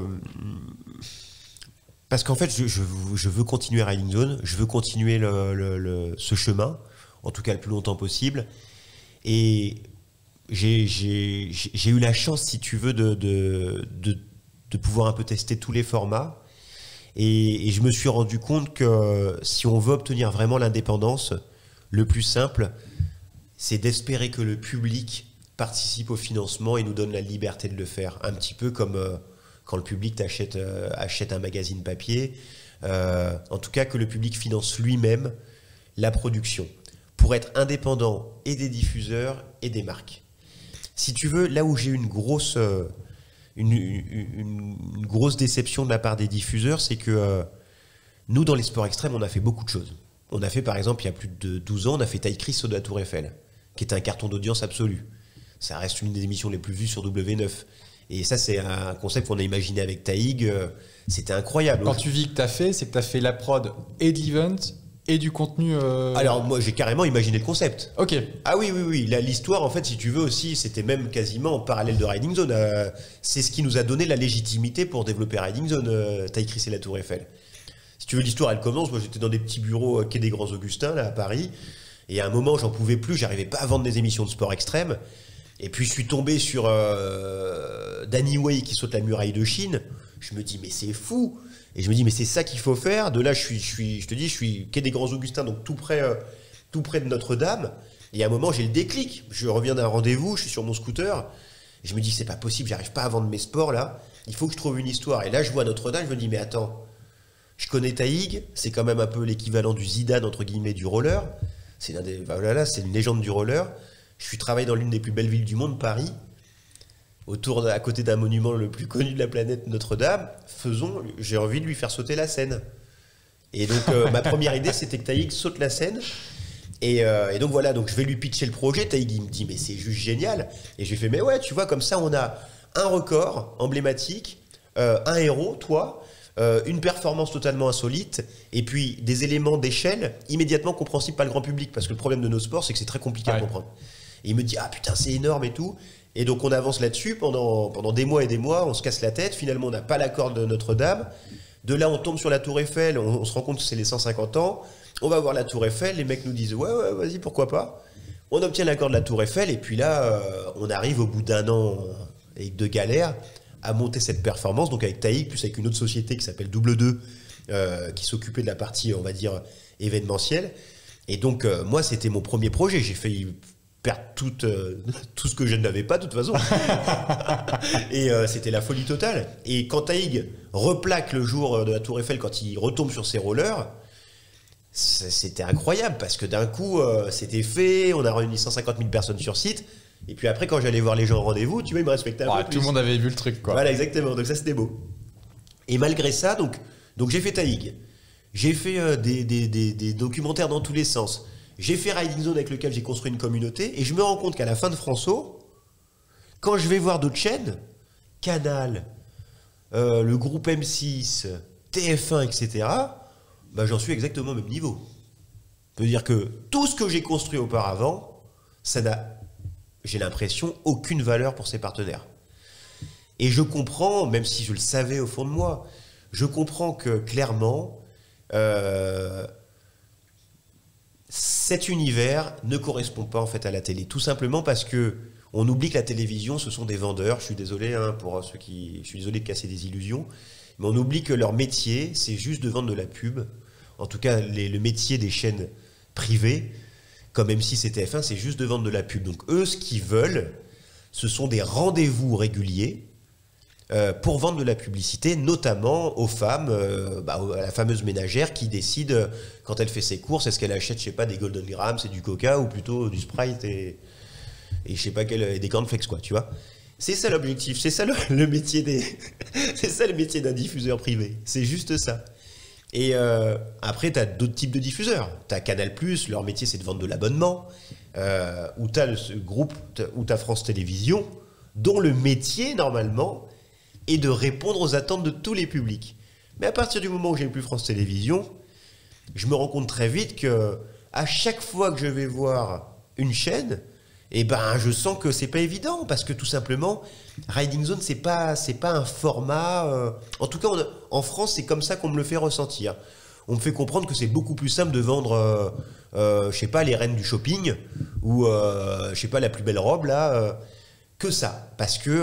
veux continuer Riding Zone, je veux continuer ce chemin, en tout cas le plus longtemps possible. Et j'ai eu la chance, si tu veux, de pouvoir un peu tester tous les formats. Et je me suis rendu compte que si on veut obtenir vraiment l'indépendance, le plus simple, c'est d'espérer que le public participe au financement et nous donne la liberté de le faire. Un petit peu comme quand le public achète un magazine papier. En tout cas, que le public finance lui-même la production pour être indépendant et des diffuseurs et des marques. Si tu veux, là où j'ai eu une grosse déception de la part des diffuseurs, c'est que nous, dans les sports extrêmes, on a fait beaucoup de choses. On a fait, par exemple, il y a plus de 12 ans, on a fait Taille Chris au de la Tour Eiffel, qui était un carton d'audience absolu. Ça reste une des émissions les plus vues sur W9. Et ça, c'est un concept qu'on a imaginé avec Taïg. C'était incroyable. Quand tu dis que tu as fait, c'est que tu as fait la prod et de l'event et du contenu. Alors, moi, j'ai carrément imaginé le concept. Ok. Ah oui. L'histoire, en fait, si tu veux aussi, c'était même quasiment en parallèle de Riding Zone. C'est ce qui nous a donné la légitimité pour développer Riding Zone, Taille Chris et la Tour Eiffel. Si tu veux, l'histoire, elle commence. Moi, j'étais dans des petits bureaux quai des Grands Augustins, là, à Paris. Et à un moment, j'en pouvais plus. J'arrivais pas à vendre des émissions de sport extrême. Et puis je suis tombé sur Danny Way qui saute la muraille de Chine. Je me dis mais c'est fou. Et je me dis mais c'est ça qu'il faut faire. De là je suis quai des Grands Augustins, donc tout près de Notre-Dame. Et à un moment j'ai le déclic. Je reviens d'un rendez-vous, je suis sur mon scooter. Et je me dis c'est pas possible, j'arrive pas à vendre mes sports là. Il faut que je trouve une histoire. Et là je vois Notre-Dame, je me dis mais attends, je connais Taïg, c'est quand même un peu l'équivalent du Zidane entre guillemets du roller. C'est une légende du roller. Je suis travaillé dans l'une des plus belles villes du monde, Paris. à côté d'un monument le plus connu de la planète, Notre-Dame, j'ai envie de lui faire sauter la Seine. Et donc, ma première idée, c'était que Taïg saute la Seine. Et donc voilà, donc je vais lui pitcher le projet. Taïg, il me dit, mais c'est juste génial. Et je lui fais, mais ouais, tu vois, comme ça, on a un record emblématique, un héros, toi, une performance totalement insolite, et puis des éléments d'échelle immédiatement compréhensibles par le grand public. Parce que le problème de nos sports, c'est que c'est très compliqué à comprendre. Et il me dit, ah putain, c'est énorme et tout. Et donc on avance là-dessus pendant des mois et des mois, on se casse la tête. Finalement, on n'a pas l'accord de Notre-Dame. De là, on tombe sur la Tour Eiffel, on se rend compte que c'est les 150 ans. On va voir la Tour Eiffel, les mecs nous disent ouais, vas-y, pourquoi pas. On obtient l'accord de la Tour Eiffel, et puis là, on arrive au bout d'un an avec de galères à monter cette performance, donc avec Taïg, plus avec une autre société qui s'appelle Double 2, qui s'occupait de la partie, on va dire, événementielle. Et donc, moi, c'était mon premier projet. J'ai failli perdre tout ce que je n'avais pas, de toute façon. Et c'était la folie totale. Et quand Taïg replaque le jour de la Tour Eiffel, quand il retombe sur ses rollers, c'était incroyable, parce que d'un coup, c'était fait, on a réuni 150 000 personnes sur site, et puis après, quand j'allais voir les gens au rendez-vous, tu vois, ils me respectaient un peu plus. Tout le monde avait vu le truc, quoi. Voilà, exactement, donc ça, c'était beau. Et malgré ça, donc j'ai fait Taïg, j'ai fait des documentaires dans tous les sens, j'ai fait Riding Zone avec lequel j'ai construit une communauté, et je me rends compte qu'à la fin de François, quand je vais voir d'autres chaînes, Canal, le groupe M6, TF1, etc., bah, j'en suis exactement au même niveau. Ça veut dire que tout ce que j'ai construit auparavant, ça n'a, j'ai l'impression, aucune valeur pour ses partenaires. Et je comprends, même si je le savais au fond de moi, je comprends que clairement, cet univers ne correspond pas en fait à la télé. Tout simplement parce que on oublie que la télévision, ce sont des vendeurs. Je suis désolé pour ceux qui, je suis désolé de casser des illusions, mais on oublie que leur métier, c'est juste de vendre de la pub. En tout cas, le métier des chaînes privées, comme M6 et TF1, c'est juste de vendre de la pub. Donc eux, ce qu'ils veulent, ce sont des rendez-vous réguliers pour vendre de la publicité, notamment aux femmes, à la fameuse ménagère qui décide, quand elle fait ses courses, est-ce qu'elle achète, je sais pas, des Golden Grams et du Coca, ou plutôt du Sprite et je sais pas des cornflakes, quoi, tu vois. C'est ça l'objectif, c'est ça le métier c'est ça le métier d'un diffuseur privé, c'est juste ça. Et après, tu as d'autres types de diffuseurs. Tu as Canal+, leur métier c'est de vendre de l'abonnement, ou tu as ce groupe, ou tu as France Télévisions, dont le métier, normalement, est de répondre aux attentes de tous les publics. Mais à partir du moment où j'ai plus France Télévisions, je me rends compte très vite que à chaque fois que je vais voir une chaîne, je sens que c'est pas évident, parce que tout simplement, Riding Zone, c'est pas un format. En tout cas, en France, c'est comme ça qu'on me le fait ressentir. On me fait comprendre que c'est beaucoup plus simple de vendre, je sais pas, les reines du shopping, ou je sais pas, la plus belle robe là, que ça, parce que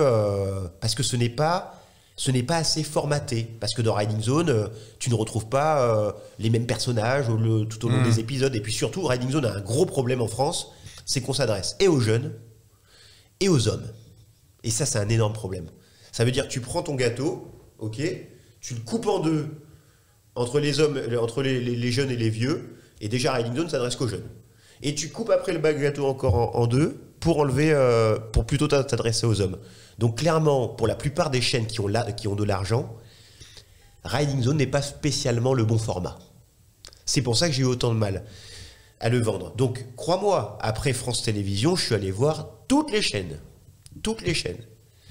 ce n'est pas assez formaté, parce que dans Riding Zone, tu ne retrouves pas les mêmes personnages tout au long des épisodes, et puis surtout, Riding Zone a un gros problème en France. C'est qu'on s'adresse et aux jeunes et aux hommes. Et ça, c'est un énorme problème. Ça veut dire que tu prends ton gâteau, ok, tu le coupes en deux entre les hommes, entre les jeunes et les vieux, et déjà Riding Zone s'adresse qu'aux jeunes. Et tu coupes après le gâteau encore en deux pour enlever, pour plutôt t'adresser aux hommes. Donc clairement, pour la plupart des chaînes qui ont de l'argent, Riding Zone n'est pas spécialement le bon format. C'est pour ça que j'ai eu autant de mal à le vendre. Donc, crois-moi, après France Télévisions, je suis allé voir toutes les chaînes. Toutes les chaînes.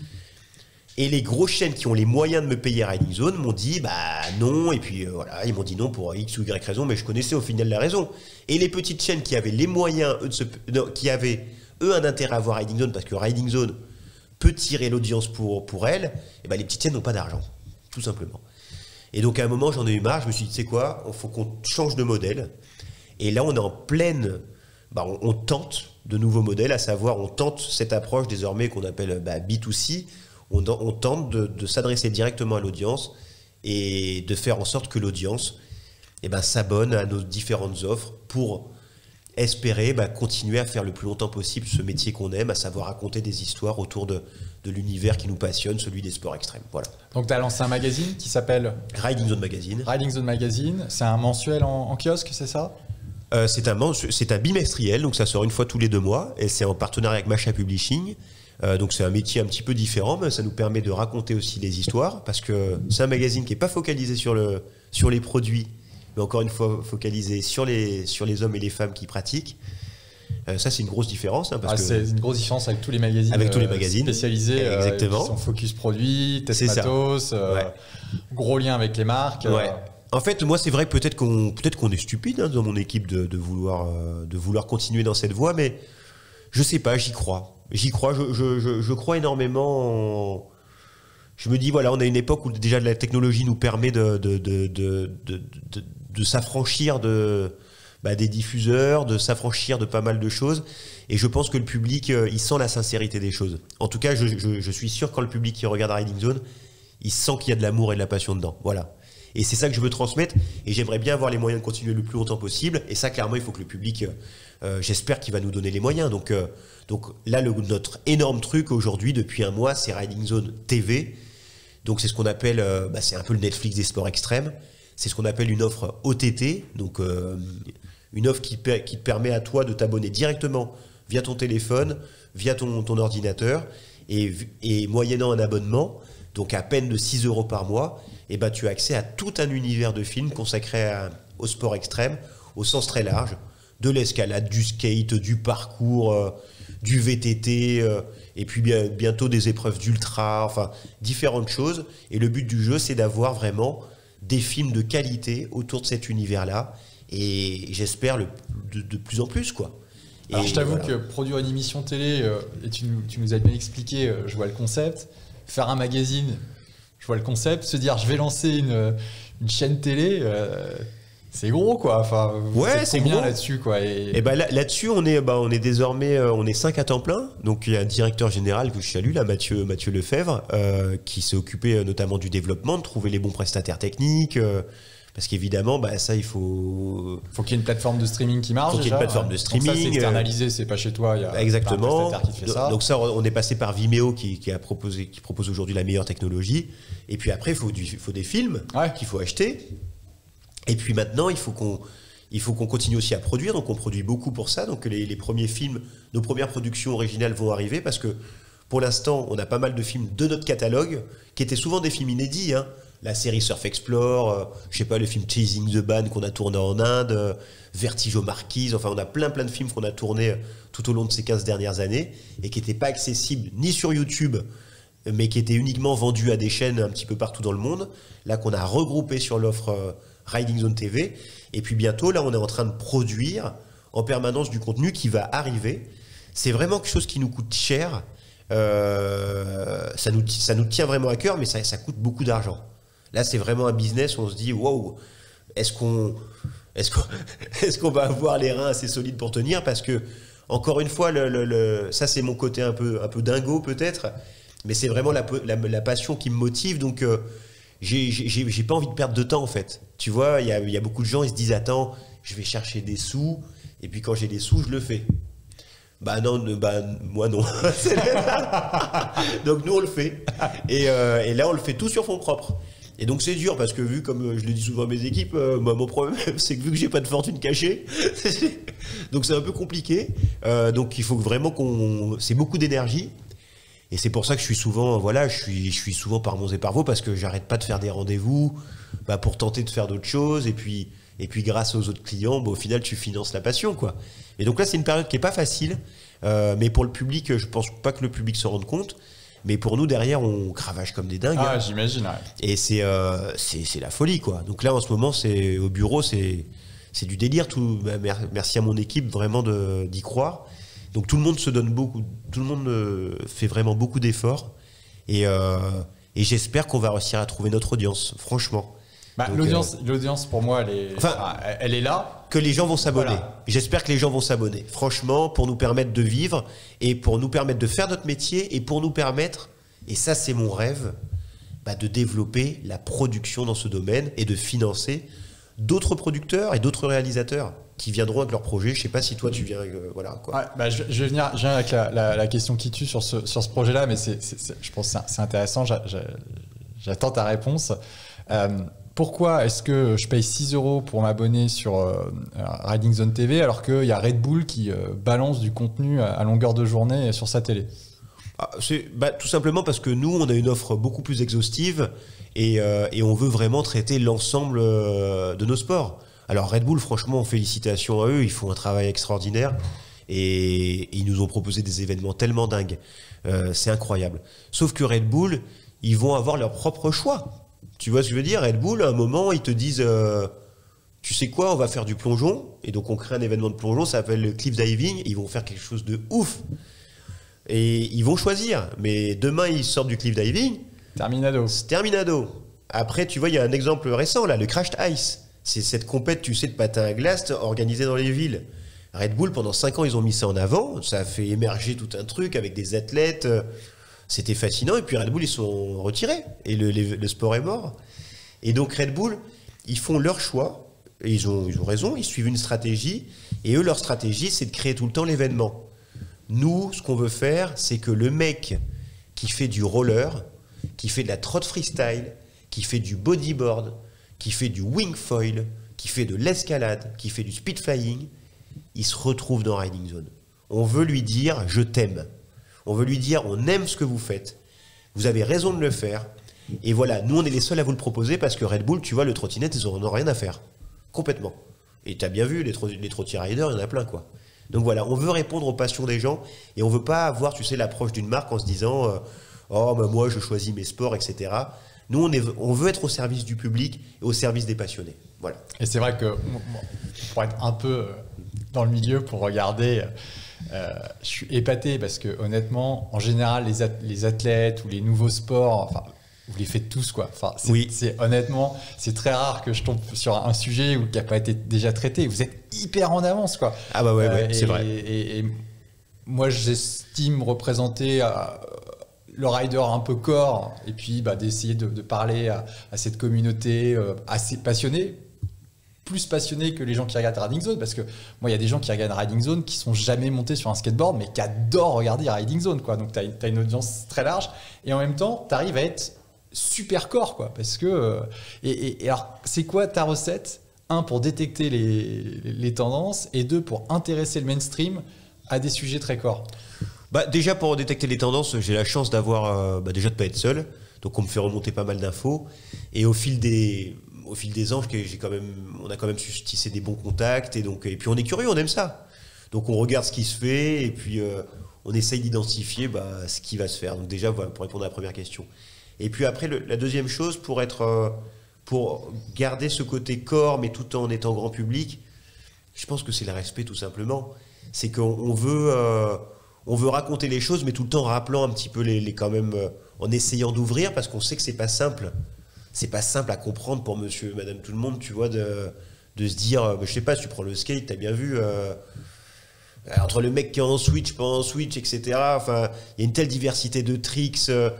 Et les grosses chaînes qui ont les moyens de me payer Riding Zone m'ont dit, non, et puis voilà, ils m'ont dit non pour X ou Y raison, mais je connaissais au final la raison. Et les petites chaînes qui avaient les moyens, qui avaient, eux, un intérêt à voir Riding Zone, parce que Riding Zone peut tirer l'audience pour elles, les petites chaînes n'ont pas d'argent, tout simplement. Et donc, à un moment, j'en ai eu marre, je me suis dit, tu sais quoi, il faut qu'on change de modèle. Et là, on est en pleine... on tente de nouveaux modèles, à savoir, on tente cette approche désormais qu'on appelle B2C. On tente de s'adresser directement à l'audience et de faire en sorte que l'audience s'abonne à nos différentes offres pour espérer continuer à faire le plus longtemps possible ce métier qu'on aime, à savoir raconter des histoires autour de l'univers qui nous passionne, celui des sports extrêmes. Voilà. Donc tu as lancé un magazine qui s'appelle Riding Zone Magazine. Riding Zone Magazine, c'est un mensuel en kiosque, c'est ça ? C'est un bimestriel, donc ça sort une fois tous les 2 mois, et c'est en partenariat avec Masha Publishing. Donc c'est un métier un petit peu différent, mais ça nous permet de raconter aussi les histoires, parce que c'est un magazine qui n'est pas focalisé sur les produits, mais encore une fois focalisé sur les hommes et les femmes qui pratiquent. Ça, c'est une grosse différence. Hein, c'est une grosse différence avec tous les magazines, spécialisés qui sont focus produits, test matos, gros lien avec les marques. Ouais. En fait, moi, c'est vrai que peut-être qu'on est stupide dans mon équipe de vouloir continuer dans cette voie, mais je sais pas, j'y crois. Je crois énormément. Je me dis, voilà, on a une époque où déjà la technologie nous permet de s'affranchir des diffuseurs, de s'affranchir de pas mal de choses. Et je pense que le public, il sent la sincérité des choses. En tout cas, je suis sûr que quand le public qui regarde Riding Zone, il sent qu'il y a de l'amour et de la passion dedans. Voilà. Et c'est ça que je veux transmettre. Et j'aimerais bien avoir les moyens de continuer le plus longtemps possible. Et ça, clairement, il faut que le public, j'espère qu'il va nous donner les moyens. Donc là, notre énorme truc aujourd'hui, depuis un mois, c'est Riding Zone TV. Donc c'est ce qu'on appelle, c'est un peu le Netflix des sports extrêmes. C'est ce qu'on appelle une offre OTT. Donc une offre qui te permet à toi de t'abonner directement via ton téléphone, via ton ordinateur. Et moyennant un abonnement, donc à peine de 6 € par mois, et tu as accès à tout un univers de films consacré au sport extrême, au sens très large, de l'escalade, du skate, du parcours, du VTT, et puis bientôt des épreuves d'ultra, enfin différentes choses. Et le but du jeu, c'est d'avoir vraiment des films de qualité autour de cet univers-là, et j'espère de plus en plus, quoi. Alors je t'avoue que produire une émission télé, et tu nous as bien expliqué, je vois le concept. Faire un magazine, je vois le concept. Se dire, je vais lancer une chaîne télé, c'est gros, quoi. Enfin, c'est combien gros là-dessus, quoi. Et là-dessus, on est désormais, on est 5 à temps plein. Donc il y a un directeur général que je salue, là, Mathieu Lefebvre, qui s'est occupé notamment du développement, de trouver les bons prestataires techniques. Parce qu'évidemment, ça, il faut qu'il y ait une plateforme de streaming qui marche. Faut qu'il y ait une plateforme de streaming. Donc ça, c'est externalisé, c'est pas chez toi. Il y a exactement. un prestataire qui te fait ça. Donc ça, on est passé par Vimeo qui propose aujourd'hui la meilleure technologie. Et puis après, il faut des films qu'il faut acheter. Et puis maintenant, il faut qu'on continue aussi à produire. Donc on produit beaucoup pour ça. Donc les premiers films, nos premières productions originales vont arriver, parce que pour l'instant, on a pas mal de films de notre catalogue qui étaient souvent des films inédits. La série Surf Explore, le film Chasing the Ban qu'on a tourné en Inde, Vertigo Marquise, enfin on a plein de films qu'on a tournés tout au long de ces 15 dernières années et qui n'étaient pas accessibles ni sur YouTube, mais qui étaient uniquement vendus à des chaînes un petit peu partout dans le monde, là qu'on a regroupé sur l'offre Riding Zone TV. Et puis bientôt, là on est en train de produire en permanence du contenu qui va arriver. C'est vraiment quelque chose qui nous coûte cher, ça nous tient vraiment à cœur, mais ça coûte beaucoup d'argent. Là, c'est vraiment un business où on se dit, wow, est-ce qu'on va avoir les reins assez solides pour tenir? Parce que, encore une fois, ça, c'est mon côté un peu dingo, peut-être, mais c'est vraiment la passion qui me motive. Donc, j'ai pas envie de perdre de temps, en fait. Tu vois, il y a beaucoup de gens, ils se disent, attends, je vais chercher des sous, et puis quand j'ai des sous, je le fais. Moi non. Donc, nous, on le fait. Et là, on le fait tout sur fonds propres. Et donc c'est dur, parce que vu, comme je le dis souvent à mes équipes, mon problème c'est que vu que j'ai pas de fortune cachée, donc c'est un peu compliqué. Donc il faut vraiment c'est beaucoup d'énergie. Et c'est pour ça que je suis souvent par Mons et par Vaux, parce que j'arrête pas de faire des rendez-vous pour tenter de faire d'autres choses. Et puis grâce aux autres clients, au final tu finances la passion, quoi. Et donc là c'est une période qui est pas facile, mais pour le public, je pense pas que le public se rende compte. Mais pour nous, derrière, on cravache comme des dingues. Ah, j'imagine, ouais. Et c'est la folie, quoi. Donc là, en ce moment, au bureau, c'est du délire. Merci à mon équipe, vraiment, d'y croire. Donc tout le monde se donne beaucoup, tout le monde fait vraiment beaucoup d'efforts. Et j'espère qu'on va réussir à trouver notre audience, franchement. Donc, l'audience, pour moi, elle est là. Que les gens vont s'abonner. Voilà. J'espère que les gens vont s'abonner. Franchement, pour nous permettre de vivre et pour nous permettre de faire notre métier et pour nous permettre, et ça c'est mon rêve, de développer la production dans ce domaine et de financer d'autres producteurs et d'autres réalisateurs qui viendront avec leurs projets. Je ne sais pas si toi tu viens avec, voilà, quoi. Ouais, je viens avec la question qui tue sur ce projet-là, mais je pense que c'est intéressant. J'attends ta réponse. Pourquoi est-ce que je paye 6 € pour m'abonner sur Riding Zone TV alors qu'il y a Red Bull qui balance du contenu à longueur de journée sur sa télé? Tout simplement parce que nous, on a une offre beaucoup plus exhaustive et on veut vraiment traiter l'ensemble de nos sports. Alors Red Bull, franchement, félicitations à eux, ils font un travail extraordinaire et ils nous ont proposé des événements tellement dingues. C'est incroyable. Sauf que Red Bull, ils vont avoir leur propre choix. Tu vois ce que je veux dire? Red Bull, à un moment, ils te disent tu sais quoi, on va faire du plongeon. Et donc on crée un événement de plongeon, ça s'appelle le cliff diving. Ils vont faire quelque chose de ouf. Et ils vont choisir. Mais demain, ils sortent du cliff diving. Terminado. C'est terminado. Après, tu vois, il y a un exemple récent, là, le Crashed Ice. C'est cette compète, tu sais, de patin à glace organisée dans les villes. Red Bull, pendant 5 ans, ils ont mis ça en avant. Ça a fait émerger tout un truc avec des athlètes. C'était fascinant. Et puis Red Bull, ils sont retirés. Et le sport est mort. Et donc Red Bull, ils font leur choix. Et ils ont raison. Ils suivent une stratégie. Et eux, leur stratégie, c'est de créer tout le temps l'événement. Nous, ce qu'on veut faire, c'est que le mec qui fait du roller, qui fait de la trotte freestyle, qui fait du bodyboard, qui fait du wing foil, qui fait de l'escalade, qui fait du speed flying, il se retrouve dans Riding Zone. On veut lui dire « je t'aime ». On veut lui dire « on aime ce que vous faites, vous avez raison de le faire ». Et voilà, nous on est les seuls à vous le proposer parce que Red Bull, tu vois, le trottinette, ils n'en ont rien à faire. Complètement. Et tu as bien vu, les trotty riders, il y en a plein, quoi. Donc voilà, on veut répondre aux passions des gens et on veut pas avoir, tu sais, l'approche d'une marque en se disant oh, bah, moi, je choisis mes sports, etc. Nous, on veut être au service du public et au service des passionnés. Voilà. Et c'est vrai que pour être un peu dans le milieu, pour regarder, je suis épaté parce que honnêtement, en général, les athlètes ou les nouveaux sports, enfin, vous les faites tous, quoi. Enfin, honnêtement, c'est très rare que je tombe sur un sujet qui n'a pas été déjà traité. Vous êtes hyper en avance, quoi. Ah bah ouais, c'est vrai. Et moi, j'estime représenter le rider un peu corps et puis d'essayer de parler à cette communauté assez passionnée, plus passionnée que les gens qui regardent Riding Zone, parce que moi il y a des gens qui regardent Riding Zone qui sont jamais montés sur un skateboard mais qui adorent regarder Riding Zone, quoi. Donc tu as une audience très large et en même temps tu arrives à être super corps, quoi, parce que et alors c'est quoi ta recette? Un, pour détecter les tendances et deux, pour intéresser le mainstream à des sujets très corps. Déjà, pour détecter les tendances, j'ai la chance d'avoir déjà de pas être seul, donc on me fait remonter pas mal d'infos et au fil des ans, on a quand même su tisser des bons contacts et puis on est curieux, on aime ça, donc on regarde ce qui se fait et puis on essaye d'identifier ce qui va se faire. Donc déjà, voilà, pour répondre à la première question. Et puis après, la deuxième chose, pour garder ce côté corps mais tout en étant grand public, je pense que c'est le respect, tout simplement. C'est qu'on veut raconter les choses, mais tout le temps rappelant un petit peu quand même, en essayant d'ouvrir, parce qu'on sait que c'est pas simple. C'est pas simple à comprendre pour monsieur, madame, tout le monde, tu vois, de se dire, je sais pas, si tu prends le skate, t'as bien vu, entre le mec qui est en switch, pas en switch, etc. Enfin, il y a une telle diversité de tricks,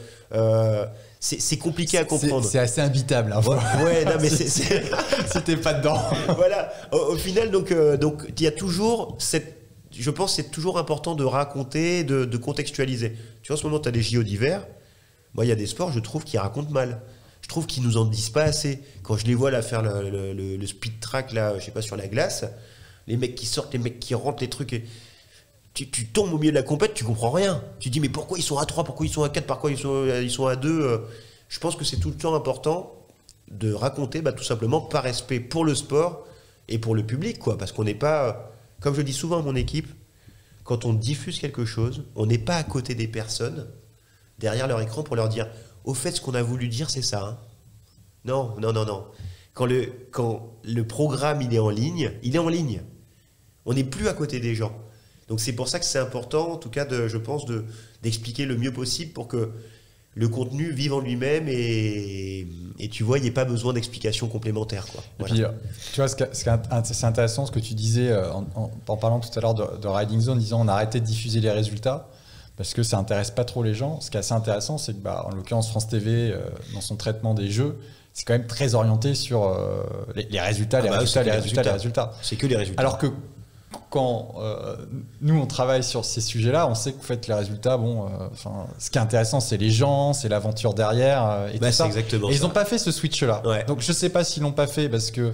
c'est compliqué à comprendre. C'est assez imbitable. Hein, ouais, non, mais si t'es pas dedans. Voilà. Au final, donc, il y a toujours je pense que c'est toujours important de raconter, de contextualiser. Tu vois, en ce moment, tu as les JO d'hiver. Moi, il y a des sports, je trouve, qui racontent mal. Je trouve qu'ils nous en disent pas assez. Quand je les vois là faire le speed track, là, je sais pas, sur la glace, les mecs qui sortent, les mecs qui rentrent, les trucs. Et tu tombes au milieu de la compète, tu comprends rien. Tu te dis, mais pourquoi ils sont à 3, pourquoi ils sont à 4, pourquoi ils sont à 2 Je pense que c'est tout le temps important de raconter, tout simplement, par respect pour le sport et pour le public, quoi. Parce qu'on n'est pas. Comme je le dis souvent à mon équipe, quand on diffuse quelque chose, on n'est pas à côté des personnes, derrière leur écran, pour leur dire « Au fait, ce qu'on a voulu dire, c'est ça. Hein ». Non. Quand le programme il est en ligne, il est en ligne. On n'est plus à côté des gens. Donc c'est pour ça que c'est important, en tout cas, je pense, d'expliquer le mieux possible pour que le contenu vive en lui-même et tu vois, il n'y a pas besoin d'explications complémentaires, quoi. Voilà. Et puis, tu vois, c'est intéressant ce que tu disais en parlant tout à l'heure de Riding Zone, disant on a arrêté de diffuser les résultats parce que ça n'intéresse pas trop les gens. Ce qui est assez intéressant, c'est que, en l'occurrence, France TV, dans son traitement des jeux, c'est quand même très orienté sur les résultats, les résultats. C'est que les résultats. Alors que quand nous on travaille sur ces sujets-là, on sait que les résultats, ce qui est intéressant, c'est les gens, c'est l'aventure derrière et tout ça. Exactement et ça. ils n'ont pas fait ce switch-là. Ouais. Donc je sais pas s'ils l'ont pas fait parce que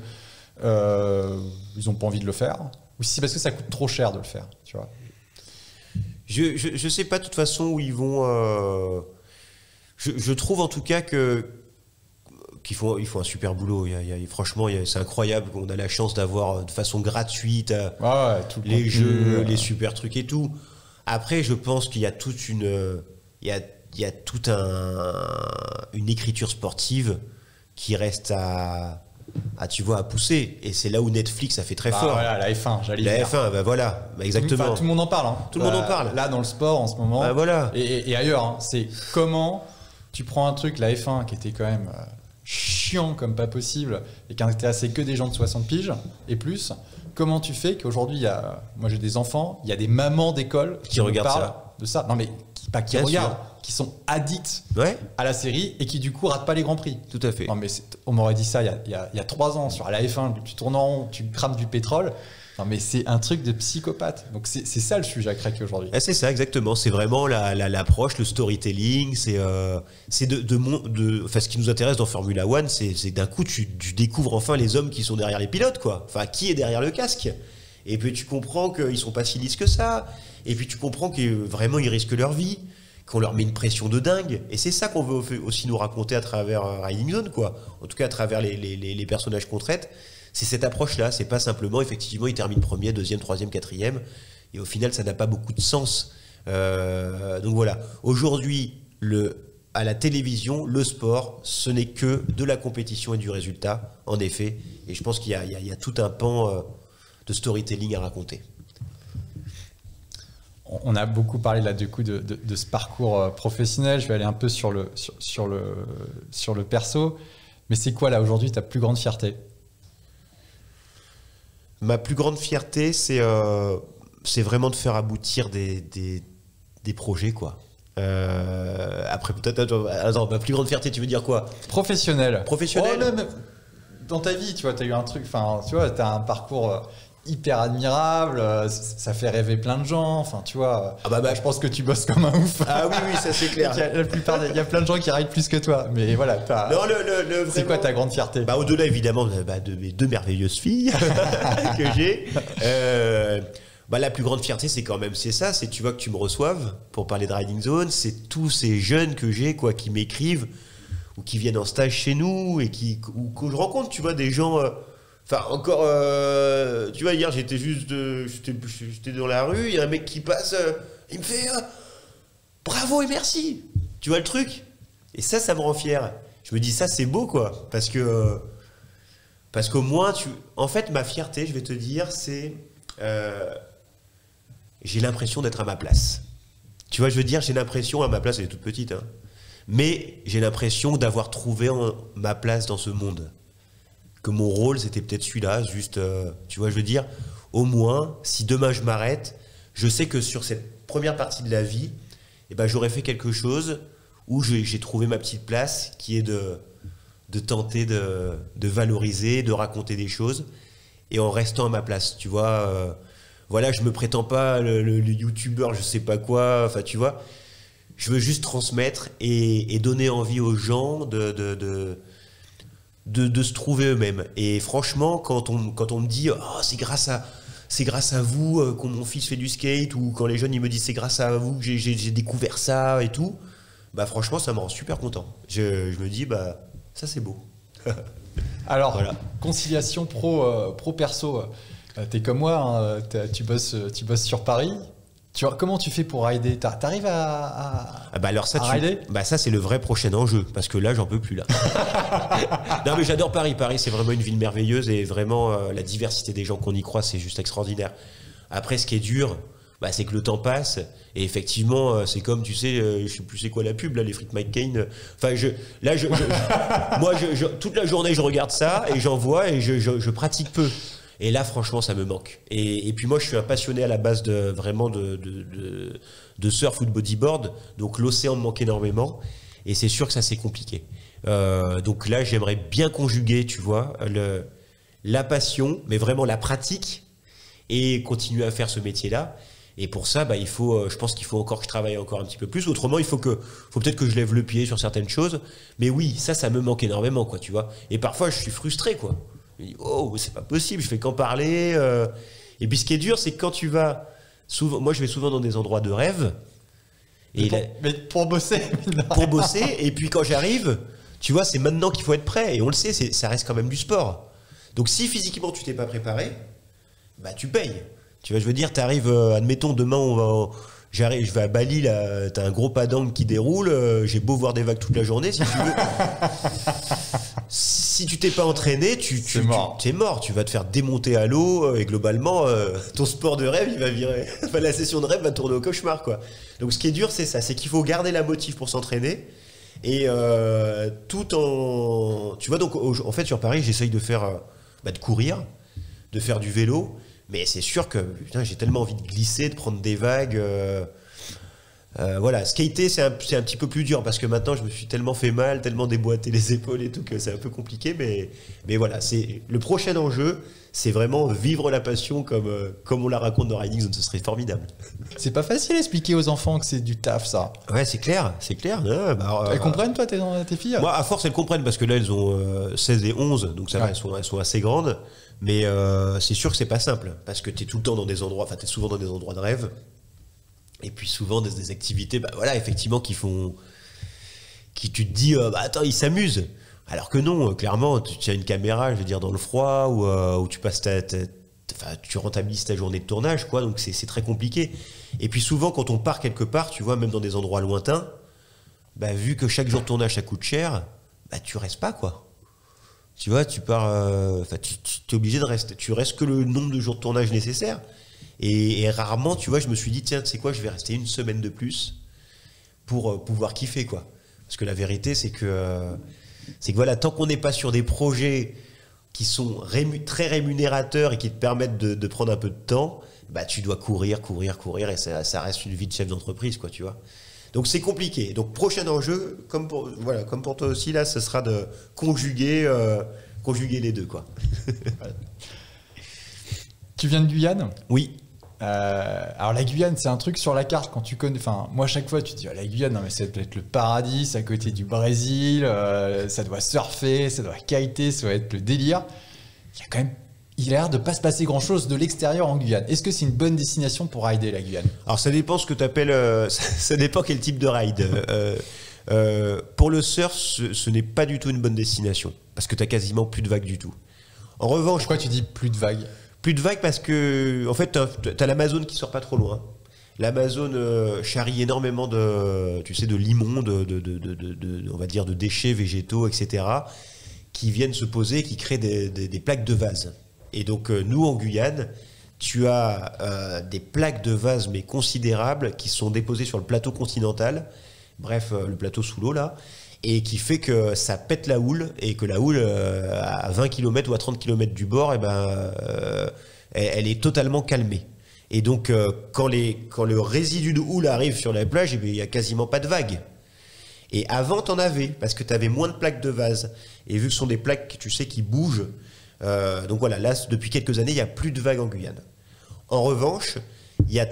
ils ont pas envie de le faire, ou si c'est parce que ça coûte trop cher de le faire. Tu vois. Je sais pas de toute façon où ils vont. Je trouve en tout cas qu'ils font un super boulot. Franchement, c'est incroyable qu'on a la chance d'avoir de façon gratuite tout le les contenu, jeux, les super trucs et tout. Après, je pense qu'il y a toute une écriture sportive qui reste à pousser. Et c'est là où Netflix a fait très fort. Voilà, la F1, j'allais La dire. F1, voilà, exactement. Tout le monde en parle. Hein. Tout le monde en parle. Là, dans le sport, en ce moment. Voilà. Et ailleurs, hein, c'est comment tu prends un truc, la F1, qui était quand même chiant comme pas possible, et qui intéressait que des gens de 60 piges et plus. Comment tu fais qu'aujourd'hui, moi j'ai des enfants, il y a des mamans d'école qui regardent ça. Non, mais qui regardent, qui sont addicts à la série et qui du coup ratent pas les grands prix. Tout à fait. Non, mais on m'aurait dit ça il y a 3 ans sur la F1, tu tournes en rond, tu crames du pétrole. Non, mais c'est un truc de psychopathe. Donc c'est ça le sujet à craquer aujourd'hui. C'est ça, exactement. C'est vraiment l'approche, le storytelling. C'est ce qui nous intéresse dans Formula One, c'est d'un coup tu découvres enfin les hommes qui sont derrière les pilotes, quoi. Enfin, qui est derrière le casque. Et puis tu comprends qu'ils sont pas si lisses que ça. Et puis tu comprends que vraiment ils risquent leur vie, qu'on leur met une pression de dingue. Et c'est ça qu'on veut aussi nous raconter à travers Riding Zone, quoi. En tout cas à travers les personnages qu'on traite. C'est cette approche-là, c'est pas simplement, effectivement, il termine premier, deuxième, troisième, quatrième, et au final, ça n'a pas beaucoup de sens. Donc voilà, aujourd'hui, à la télévision, le sport, ce n'est que de la compétition et du résultat, en effet, et je pense qu'il y a tout un pan de storytelling à raconter. On a beaucoup parlé là du coup de ce parcours professionnel, je vais aller un peu sur le perso, mais c'est quoi là aujourd'hui ta plus grande fierté ? Ma plus grande fierté, c'est vraiment de faire aboutir des projets, quoi. Après, peut-être... Attends, ma plus grande fierté, tu veux dire quoi ? Professionnel. Professionnel. Oh, même dans ta vie, tu vois, tu as eu un truc... Enfin, tu vois, tu as un parcours hyper admirable, ça fait rêver plein de gens, enfin, tu vois. Je pense que tu bosses comme un ouf. Ah oui, ça c'est clair. Il y a plein de gens qui arrivent plus que toi, mais voilà. C'est quoi ta grande fierté ? Au-delà, évidemment, de mes 2 merveilleuses filles que j'ai. La plus grande fierté, c'est quand même ça, c'est tu vois que tu me reçoives pour parler de Riding Zone, c'est tous ces jeunes que j'ai, quoi, qui m'écrivent ou qui viennent en stage chez nous et que je rencontre, tu vois, des gens... Enfin, encore, tu vois, hier, j'étais dans la rue, il y a un mec qui passe, il me fait bravo et merci. Tu vois le truc ? Et ça me rend fier. Je me dis, ça, c'est beau, quoi. Parce qu'au moins, en fait, ma fierté, je vais te dire, c'est... j'ai l'impression d'être à ma place. Tu vois, je veux dire, j'ai l'impression, à ma place, elle est toute petite, hein, mais j'ai l'impression d'avoir trouvé ma place dans ce monde. Que mon rôle, c'était peut-être celui-là, juste, tu vois, je veux dire, au moins, si demain je m'arrête, je sais que sur cette première partie de la vie, j'aurais fait quelque chose où j'ai trouvé ma petite place, qui est de tenter de valoriser, de raconter des choses, et en restant à ma place, tu vois. Voilà, je me prétends pas le youtubeur, je sais pas quoi, enfin, tu vois. Je veux juste transmettre et donner envie aux gens de se trouver eux-mêmes. Et franchement, quand on me dit c'est grâce à vous que mon fils fait du skate, ou quand les jeunes ils me disent c'est grâce à vous que j'ai découvert ça et tout, franchement ça me rend super content. Je me dis ça c'est beau. Alors voilà. Conciliation pro perso, t'es comme moi, hein, tu bosses sur Paris. Comment tu fais pour rider ? T'arrives à rider ? Ça c'est le vrai prochain enjeu, parce que là j'en peux plus là. Non mais j'adore Paris. Paris c'est vraiment une ville merveilleuse, et vraiment la diversité des gens qu'on y croise, c'est juste extraordinaire. Après, ce qui est dur, c'est que le temps passe, et effectivement c'est comme, tu sais, je sais plus c'est quoi la pub là, les frites McCain. Enfin moi toute la journée je regarde ça et j'en vois, et je pratique peu. Et là, franchement, ça me manque. Et puis moi, je suis un passionné à la base de surf ou de bodyboard. Donc l'océan me manque énormément. Et c'est sûr que ça, c'est compliqué. Donc là, j'aimerais bien conjuguer, tu vois, la passion, mais vraiment la pratique, et continuer à faire ce métier-là. Et pour ça, je pense qu'il faut encore que je travaille encore un petit peu plus. Autrement, il faut peut-être que je lève le pied sur certaines choses. Mais oui, ça me manque énormément, quoi, tu vois. Et parfois, je suis frustré, quoi. Je me dis, c'est pas possible, je fais qu'en parler. Et puis ce qui est dur, c'est que quand tu vas souvent, moi je vais souvent dans des endroits de rêve. Mais pour bosser. Pour bosser, et puis quand j'arrive, tu vois, c'est maintenant qu'il faut être prêt. Et on le sait, ça reste quand même du sport. Donc si physiquement tu t'es pas préparé, bah tu payes. Tu vois, je veux dire, t'arrives, admettons, demain je vais à Bali, là, t'as un gros padang qui déroule, j'ai beau voir des vagues toute la journée, si tu veux. Si tu t'es pas entraîné, t'es mort. Tu vas te faire démonter à l'eau, et globalement, ton sport de rêve, il va virer. Enfin, la session de rêve va tourner au cauchemar, quoi. Donc ce qui est dur, c'est ça, c'est qu'il faut garder la motive pour s'entraîner. Et tout en... Tu vois, donc en fait, sur Paris, j'essaye de faire... de courir, de faire du vélo. Mais c'est sûr que putain, j'ai tellement envie de glisser, de prendre des vagues. Voilà, skater, c'est un petit peu plus dur parce que maintenant, je me suis tellement fait mal, tellement déboîté les épaules et tout que c'est un peu compliqué. Mais voilà, c'est le prochain enjeu, c'est vraiment vivre la passion comme on la raconte dans Riding Zone. Ce serait formidable. C'est pas facile à expliquer aux enfants que c'est du taf, ça. Ouais, c'est clair. Elles comprennent, toi, tes filles? Moi, à force, elles comprennent parce que là, elles ont 16 et 11, donc ça va, elles sont assez grandes. Mais c'est sûr que c'est pas simple parce que t'es tout le temps dans des endroits, enfin, t'es souvent dans des endroits de rêve. Et puis souvent des activités, effectivement, qui tu te dis, attends, ils s'amusent. Alors que non, clairement, tu as une caméra, je veux dire, dans le froid, où tu passes tu rentabilises ta journée de tournage, quoi. Donc c'est très compliqué. Et puis souvent, quand on part quelque part, tu vois, même dans des endroits lointains, vu que chaque jour de tournage ça coûte cher, tu restes pas, quoi. Tu vois, tu pars, tu es obligé de rester. Tu restes que le nombre de jours de tournage nécessaire. Et rarement, tu vois, je me suis dit, tiens, tu sais quoi, je vais rester une semaine de plus pour pouvoir kiffer, quoi. Parce que la vérité, c'est que voilà, tant qu'on n'est pas sur des projets qui sont très rémunérateurs et qui te permettent de prendre un peu de temps, tu dois courir, et ça reste une vie de chef d'entreprise, quoi, tu vois. Donc c'est compliqué. Donc prochain enjeu, comme pour toi aussi, là, ce sera de conjuguer les deux, quoi. Tu viens de Guyane ? Oui. Alors la Guyane, c'est un truc sur la carte quand tu connais. Enfin, moi, à chaque fois, tu te dis la Guyane, non mais ça doit être le paradis, c'est à côté du Brésil, ça doit surfer, ça doit kiter, ça doit être le délire. Il a l'air de pas se passer grand chose de l'extérieur en Guyane. Est-ce que c'est une bonne destination pour rider la Guyane ? Alors ça dépend ce que tu appelles. Ça dépend quel type de ride. Pour le surf, ce n'est pas du tout une bonne destination parce que tu as quasiment plus de vagues du tout. En revanche, pourquoi tu dis plus de vagues ? Plus de vagues parce que en fait t'as l'Amazone qui sort pas trop loin. L'Amazone charrie énormément de l'immonde, on va dire de déchets végétaux, etc. qui viennent se poser, qui créent des plaques de vase. Et donc nous en Guyane, tu as des plaques de vase mais considérables qui sont déposées sur le plateau continental, bref le plateau sous l'eau là, et qui fait que ça pète la houle et que la houle à 20 km ou à 30 km du bord, elle est totalement calmée. Et donc quand le résidu de houle arrive sur la plage, il n'y a quasiment pas de vagues. Et avant, t'en avais, parce que tu avais moins de plaques de vase. Et vu que ce sont des plaques, tu sais, qui bougent, donc voilà, là, depuis quelques années, il n'y a plus de vagues en Guyane. En revanche, il y a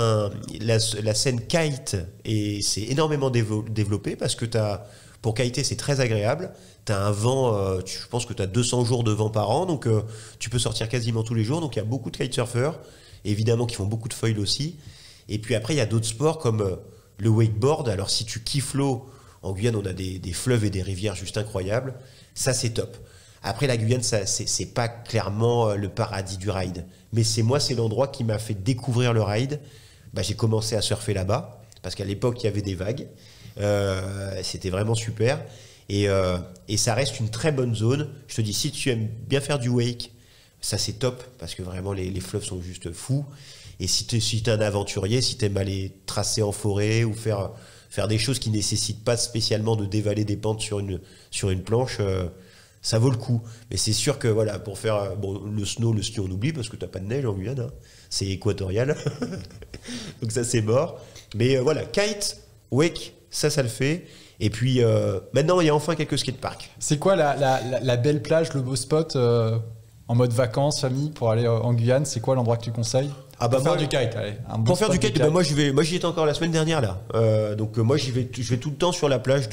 la scène kite, et c'est énormément développé, parce que pour kiter, c'est très agréable. Tu as un vent, je pense que tu as 200 jours de vent par an, donc tu peux sortir quasiment tous les jours. Donc il y a beaucoup de kitesurfers, évidemment, qui font beaucoup de foil aussi. Et puis après, il y a d'autres sports comme le wakeboard. Alors si tu kiffes l'eau, en Guyane, on a des fleuves et des rivières juste incroyables. Ça, c'est top. Après, la Guyane, c'est pas clairement le paradis du ride. Mais c'est l'endroit qui m'a fait découvrir le ride. J'ai commencé à surfer là-bas, parce qu'à l'époque, il y avait des vagues. C'était vraiment super. Et ça reste une très bonne zone. Je te dis, si tu aimes bien faire du wake, ça c'est top, parce que vraiment, les fleuves sont juste fous. Et si t'es un aventurier, si t'aimes aller tracer en forêt ou faire des choses qui nécessitent pas spécialement de dévaler des pentes sur une planche, ça vaut le coup. Mais c'est sûr que voilà, pour faire le ski on oublie parce que t'as pas de neige en Guyane, hein. C'est équatorial. Donc ça c'est mort. Mais voilà, kite, wake, ça le fait. Et puis maintenant il y a enfin quelques skateparks. C'est quoi la belle plage, le beau spot en mode vacances, famille, pour aller en Guyane? C'est quoi l'endroit que tu conseilles? Pour faire du kite, allez. Pour faire du kite, moi j'y étais encore la semaine dernière là. Donc moi je vais tout le temps sur la plage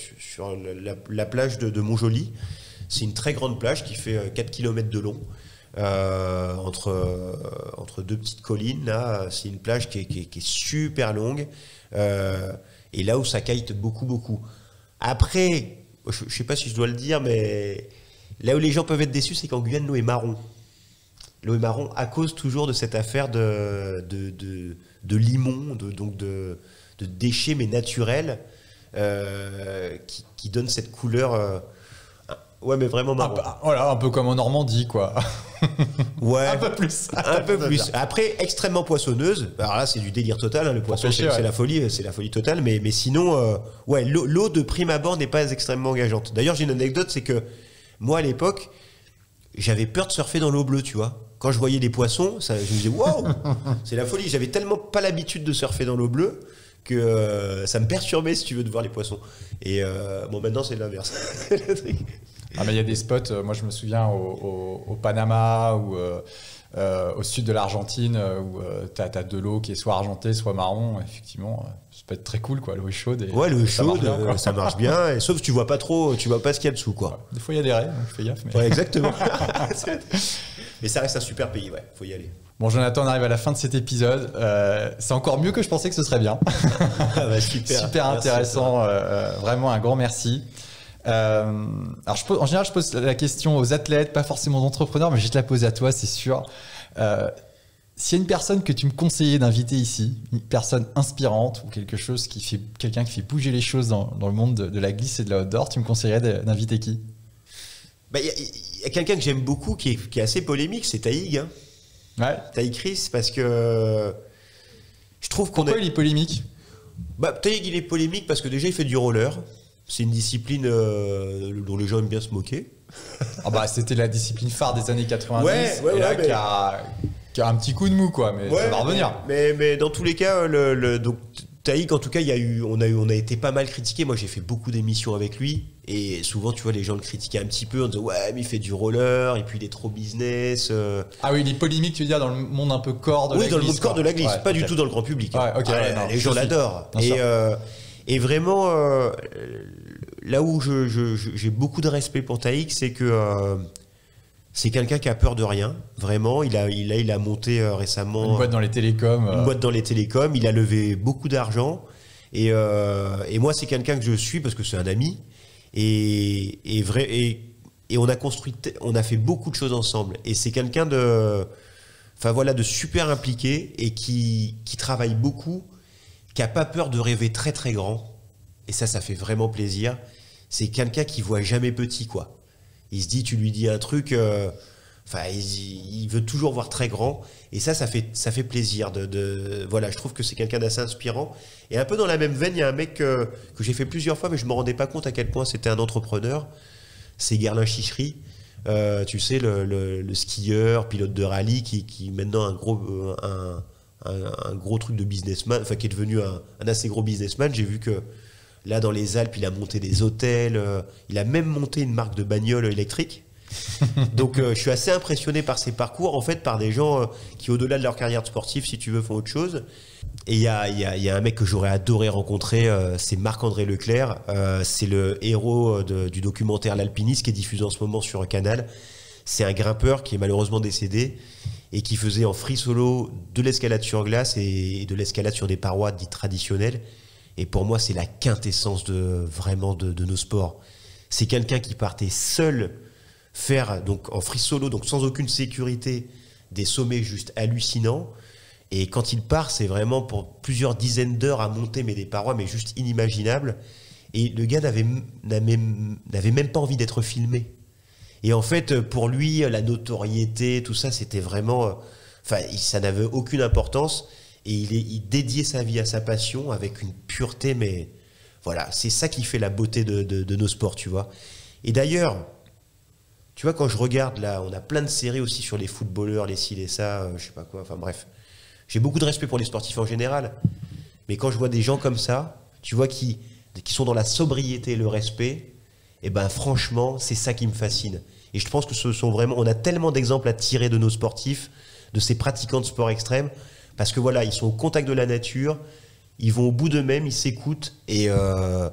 sur la plage de Montjoly. C'est une très grande plage qui fait 4 km de long. entre deux petites collines. Là, c'est une plage qui est super longue. Et là où ça kite beaucoup, beaucoup. Après, je ne sais pas si je dois le dire, mais là où les gens peuvent être déçus, c'est qu'en Guyane, l'eau est marron. L'eau est marron à cause toujours de cette affaire de limon, donc de déchets, mais naturels, qui donnent cette couleur... ouais, mais vraiment marron. Voilà, un peu comme en Normandie, quoi. Ouais, un peu plus. Un peu plus. Après, extrêmement poissonneuse. Alors là, c'est du délire total. Hein, le poisson, pêcher, c'est la folie totale. Mais sinon, ouais, l'eau de prime abord n'est pas extrêmement engageante. D'ailleurs, j'ai une anecdote, c'est que moi, à l'époque, j'avais peur de surfer dans l'eau bleue, tu vois. Quand je voyais les poissons, je me disais, waouh, c'est la folie. J'avais tellement pas l'habitude de surfer dans l'eau bleue que ça me perturbait, si tu veux, de voir les poissons. Et bon, maintenant, c'est l'inverse. Ah, mais il y a des spots, moi je me souviens au Panama ou au sud de l'Argentine où tu as de l'eau qui est soit argentée, soit marron. Effectivement, ça peut être très cool, quoi. L'eau est chaude. Ouais, l'eau est chaude, ça marche bien. Et, sauf que tu vois pas trop, tu vois pas ce qu'il y a dessous, quoi. Ouais, des fois il y a des raies, donc fais gaffe. Mais... Ouais, exactement. Mais ça reste un super pays, ouais, faut y aller. Bon, Jonathan, on arrive à la fin de cet épisode. C'est encore mieux que je pensais que ce serait bien. Ah bah, super intéressant. Vraiment un grand merci. Alors en général, je pose la question aux athlètes, pas forcément aux entrepreneurs, mais je vais te la poser à toi, c'est sûr. S'il y a une personne que tu me conseillais d'inviter ici, une personne inspirante ou quelqu'un qui fait bouger les choses dans le monde de la glisse et de la outdoor, tu me conseillerais d'inviter qui? Bah, y a quelqu'un que j'aime beaucoup qui est assez polémique, c'est Taïg. Hein. Ouais. Taïg Chris, parce que je trouve qu'on Pourquoi il est polémique? Bah, Taïg, il est polémique parce que déjà il fait du roller. C'est une discipline dont les gens aiment bien se moquer. Ah bah, c'était la discipline phare des années 90. Ouais, et là, mais... qui a un petit coup de mou, quoi, mais ça va revenir. Mais dans tous les cas, donc Taïg, en tout cas, on a été pas mal critiqué. Moi, j'ai fait beaucoup d'émissions avec lui. Et souvent, tu vois, les gens le critiquaient un petit peu en disant ouais, mais il fait du roller, et puis il est trop business. Ah oui, il est polémique, tu veux dire, dans le monde un peu corps de la glisse. Oui, dans le monde corps de la glisse, ouais, pas du tout dans le grand public. Ouais, okay, les gens l'adorent. Et vraiment, là où j'ai beaucoup de respect pour Taïg, c'est que c'est quelqu'un qui a peur de rien. Vraiment, il a monté récemment une boîte dans les télécoms. Une boîte dans les télécoms. Il a levé beaucoup d'argent. Et moi, c'est quelqu'un que je suis parce que c'est un ami. Et on a fait beaucoup de choses ensemble. Et c'est quelqu'un de super impliqué et qui travaille beaucoup, qui n'a pas peur de rêver très très grand. Et ça fait vraiment plaisir. C'est quelqu'un qui voit jamais petit, quoi. Il se dit, tu lui dis un truc, il veut toujours voir très grand. Et ça fait plaisir. Voilà, je trouve que c'est quelqu'un d'assez inspirant. Et un peu dans la même veine, il y a un mec que j'ai fait plusieurs fois, mais je ne me rendais pas compte à quel point c'était un entrepreneur. C'est Guerlain Chichery. Tu sais, le skieur, pilote de rallye, qui maintenant un gros truc de businessman, enfin qui est devenu un assez gros businessman. J'ai vu que là dans les Alpes, il a monté des hôtels, il a même monté une marque de bagnole électrique. Donc je suis assez impressionné par ses parcours, en fait, par des gens qui, au-delà de leur carrière sportive, si tu veux, font autre chose. Et il y a un mec que j'aurais adoré rencontrer, c'est Marc-André Leclerc. C'est le héros du documentaire L'Alpiniste qui est diffusé en ce moment sur Canal. C'est un grimpeur qui est malheureusement décédé et qui faisait en free solo de l'escalade sur glace et de l'escalade sur des parois dites traditionnelles. Et pour moi, c'est la quintessence de nos sports. C'est quelqu'un qui partait seul faire, donc en free solo, donc sans aucune sécurité, des sommets juste hallucinants. Et quand il part, c'est vraiment pour plusieurs dizaines d'heures à monter des parois, mais juste inimaginables. Et le gars n'avait même pas envie d'être filmé. Et en fait, pour lui, la notoriété, tout ça, c'était vraiment... ça n'avait aucune importance. Et il dédiait sa vie à sa passion avec une pureté, mais voilà, c'est ça qui fait la beauté de nos sports, tu vois. Et d'ailleurs, tu vois, quand je regarde, là, on a plein de séries aussi sur les footballeurs, les ci, les ça, je sais pas quoi, enfin bref. J'ai beaucoup de respect pour les sportifs en général. Mais quand je vois des gens comme ça, tu vois, qui sont dans la sobriété et le respect, et ben franchement, c'est ça qui me fascine. Et je pense que ce sont vraiment... On a tellement d'exemples à tirer de nos sportifs, de ces pratiquants de sport extrême, parce que voilà, ils sont au contact de la nature, ils vont au bout d'eux-mêmes, ils s'écoutent, et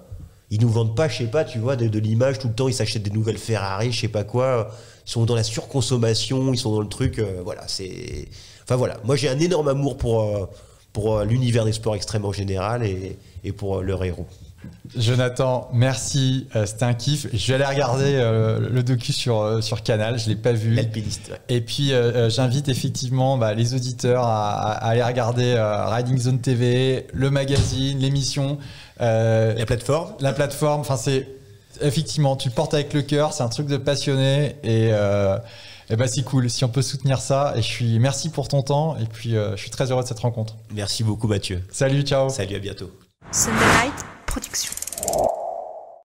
ils nous vendent pas, je sais pas, tu vois, de l'image tout le temps. Ils s'achètent des nouvelles Ferrari, je sais pas quoi. Ils sont dans la surconsommation, ils sont dans le truc. Voilà, c'est. Enfin voilà, moi j'ai un énorme amour pour l'univers des sports extrêmes en général et pour leur héros. Jonathan, merci, c'était un kiff. Je vais aller regarder le docu sur Canal, je ne l'ai pas vu. L'alpiniste. Ouais. Et puis j'invite effectivement les auditeurs à aller regarder Riding Zone TV, le magazine, l'émission. La plateforme. La plateforme, enfin c'est effectivement, tu le portes avec le cœur, c'est un truc de passionné et c'est cool. Si on peut soutenir ça, et merci pour ton temps et puis je suis très heureux de cette rencontre. Merci beaucoup Mathieu. Salut, ciao. Salut, à bientôt. Sunday Night Production.